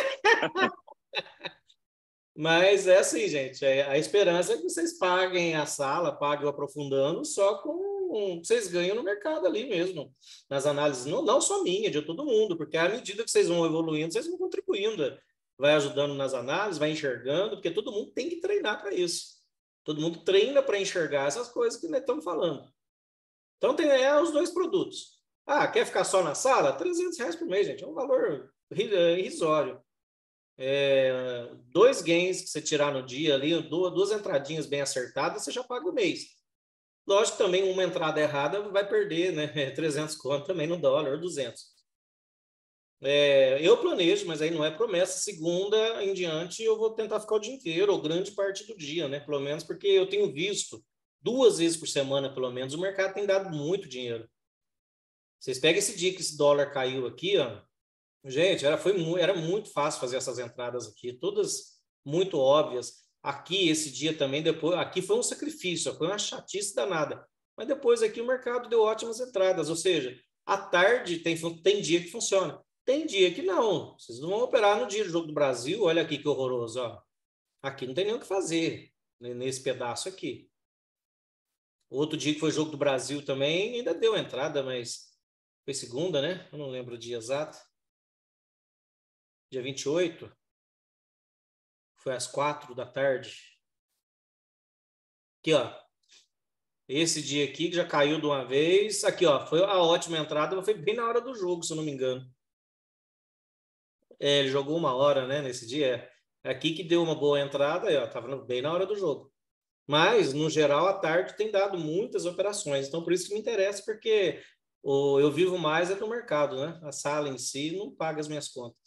Mas é assim, gente, a esperança é que vocês paguem a sala, paguem o Aprofundando, só com vocês ganham no mercado ali mesmo, nas análises, não, não só minha, de todo mundo, porque à medida que vocês vão evoluindo, vocês vão contribuindo, vai ajudando nas análises, vai enxergando, porque todo mundo tem que treinar para isso. Todo mundo treina para enxergar essas coisas que nós estamos falando. Então, tem é, os dois produtos. Ah, quer ficar só na sala? trezentos reais por mês, gente, é um valor irrisório. é, dois gains que você tirar no dia ali, duas, duas entradinhas bem acertadas, você já paga o mês. Lógico que também uma entrada errada vai perder, né? trezentos conto também no dólar, ou duzentos. É, eu planejo, mas aí não é promessa. Segunda em diante eu vou tentar ficar o dia inteiro, ou grande parte do dia, né? Pelo menos porque eu tenho visto duas vezes por semana, pelo menos, o mercado tem dado muito dinheiro. Vocês pegam esse dia que esse dólar caiu aqui, ó. Gente, era, foi, era muito fácil fazer essas entradas aqui, todas muito óbvias. Aqui, esse dia também, depois, aqui foi um sacrifício, foi uma chatice danada. Mas depois aqui o mercado deu ótimas entradas, ou seja, à tarde tem, tem dia que funciona. Tem dia que não. Vocês não vão operar no dia do Jogo do Brasil, olha aqui que horroroso, ó. Aqui não tem nem o que fazer, nesse pedaço aqui. Outro dia que foi Jogo do Brasil também, ainda deu entrada, mas foi segunda, né? Eu não lembro o dia exato. Dia vinte e oito, foi às quatro da tarde. Aqui, ó. Esse dia aqui que já caiu de uma vez. Aqui, ó, foi a ótima entrada, foi bem na hora do jogo, se eu não me engano. É, ele jogou uma hora, né, nesse dia. É aqui que deu uma boa entrada, aí, ó, tava bem na hora do jogo. Mas, no geral, à tarde tem dado muitas operações. Então, por isso que me interessa, porque o, eu vivo mais é do mercado, né? A sala em si não paga as minhas contas.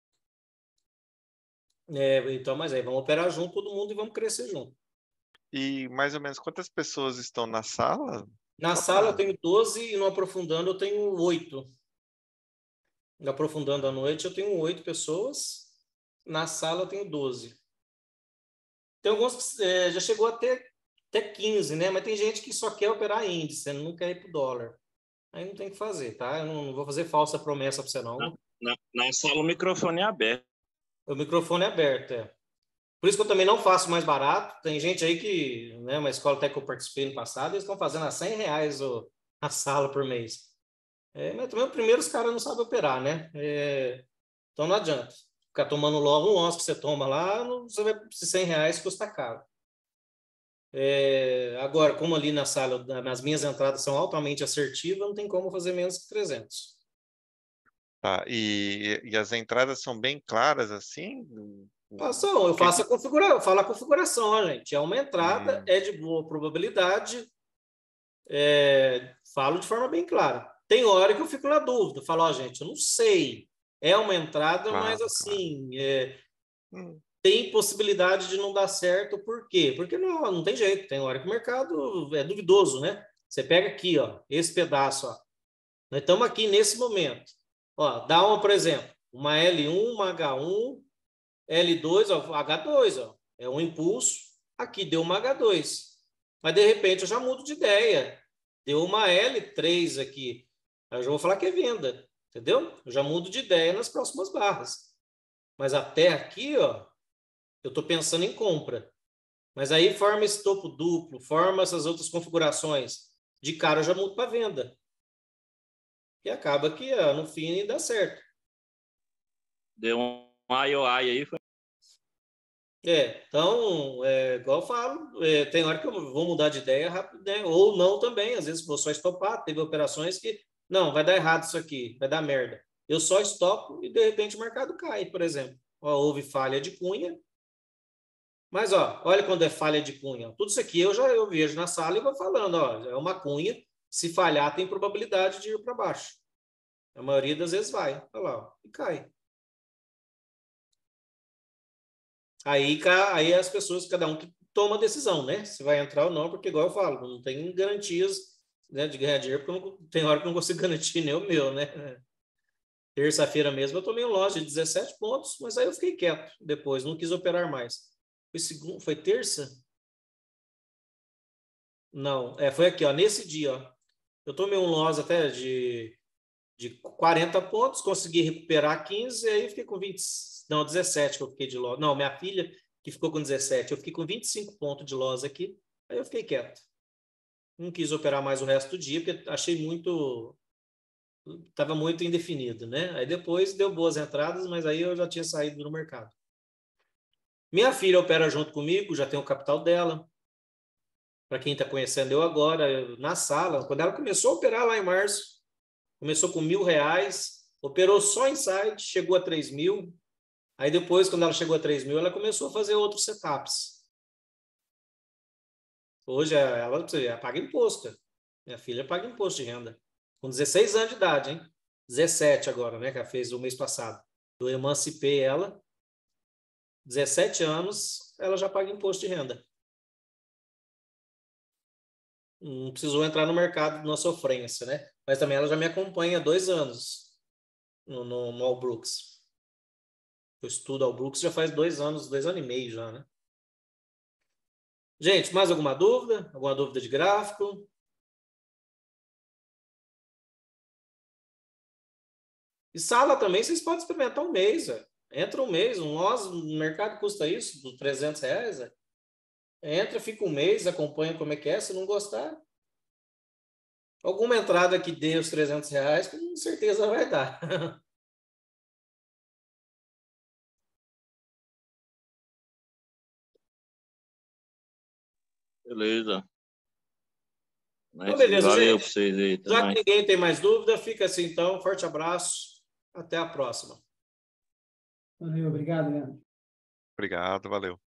É, então, mas aí vamos operar junto todo mundo e vamos crescer junto. E mais ou menos quantas pessoas estão na sala? Na Só sala pra- eu tenho doze e no aprofundando eu tenho oito. No aprofundando à noite eu tenho oito pessoas. Na sala eu tenho doze. Tem alguns que é, já chegou até, até quinze, né? Mas tem gente que só quer operar índice, não quer ir para o dólar. Aí não tem o que fazer, tá? Eu não, não vou fazer falsa promessa para você, não. Na, na, na sala o microfone é aberto. O microfone é aberto, é. Por isso que eu também não faço mais barato. Tem gente aí que, né, uma escola até que eu participei no passado, eles estão fazendo a cem reais o, a sala por mês. É, mas também, primeiro, os caras não sabem operar, né? É, então não adianta. Ficar tomando logo um loss que você toma lá, não, você vai, cem reais custa caro. É, agora, como ali na sala, nas minhas entradas são altamente assertivas, não tem como fazer menos que trezentos. Tá, e, e as entradas são bem claras assim? Ação, eu faço a configuração, eu falo a configuração, ó, gente. É uma entrada, Hum. é de boa probabilidade, é, falo de forma bem clara. Tem hora que eu fico na dúvida, falo, ó, gente, eu não sei. É uma entrada, Claro, mas assim, claro. é, Hum. tem possibilidade de não dar certo, por quê? Porque não, não tem jeito, tem hora que o mercado é duvidoso, né? Você pega aqui, ó, esse pedaço, ó. Nós estamos aqui nesse momento. Ó, dá uma, por exemplo, uma L um, uma H um, L dois, ó, H dois, ó, é um impulso. Aqui deu uma H dois. Mas, de repente, eu já mudo de ideia. Deu uma L três aqui. Aí eu já vou falar que é venda, entendeu? Eu já mudo de ideia nas próximas barras. Mas até aqui, ó, eu estou pensando em compra. Mas aí forma esse topo duplo, forma essas outras configurações. De cara eu já mudo para venda. E acaba que, ó, no fim, dá certo. Deu um I O I aí. Foi... É, então, é, igual eu falo, é, tem hora que eu vou mudar de ideia rápido, né? Ou não também, às vezes vou só estopar, teve operações que, não, vai dar errado isso aqui, vai dar merda. Eu só estopo e de repente o mercado cai, por exemplo. Ó, houve falha de cunha, mas ó, olha quando é falha de cunha. Tudo isso aqui eu já eu vejo na sala e vou falando, ó, é uma cunha, se falhar tem probabilidade de ir para baixo. A maioria das vezes vai, olha lá, ó, e cai. Aí, aí as pessoas, cada um que toma a decisão, né? Se vai entrar ou não, porque igual eu falo, não tem garantias, né, de ganhar dinheiro, porque eu não, tem hora que eu não consigo garantir nem o meu, né? Terça-feira mesmo eu tomei um lote de dezessete pontos, mas aí eu fiquei quieto depois, não quis operar mais. Foi, segundo, foi terça? Não, é, foi aqui, ó, nesse dia, ó. Eu tomei um loss até de, de quarenta pontos, consegui recuperar quinze, e aí fiquei com vinte, não, dezessete que eu fiquei de loss. Não, minha filha que ficou com dezessete, eu fiquei com vinte e cinco pontos de loss aqui, aí eu fiquei quieto. Não quis operar mais o resto do dia, porque achei muito... Estava muito indefinido, né? Aí depois deu boas entradas, mas aí eu já tinha saído do mercado. Minha filha opera junto comigo, já tem o capital dela. Para quem está conhecendo eu agora, na sala, quando ela começou a operar lá em março, começou com mil reais, operou só em site, chegou a três mil. Aí depois, quando ela chegou a três mil, ela começou a fazer outros setups. Hoje ela, ela paga imposto. Minha filha paga imposto de renda. Com dezesseis anos de idade, hein? dezessete agora, né? Que ela fez o mês passado. Eu emancipei ela. dezessete anos, ela já paga imposto de renda. Não precisou entrar no mercado na sofrência, né? Mas também ela já me acompanha há dois anos no, no, no All Brooks. Eu estudo All Brooks já faz dois anos, dois anos e meio já, né? Gente, mais alguma dúvida? Alguma dúvida de gráfico? E sala também, vocês podem experimentar um mês, véio. Entra um mês, um nós, no mercado custa isso, dos trezentos reais, véio. Entra, fica um mês, acompanha como é que é, se não gostar. Alguma entrada que dê os trezentos reais, com certeza vai dar. Beleza. Então, beleza, Valeu gente. para vocês aí Já também. que ninguém tem mais dúvida, fica assim então. Forte abraço. Até a próxima. Valeu, obrigado, Leandro. Obrigado, valeu.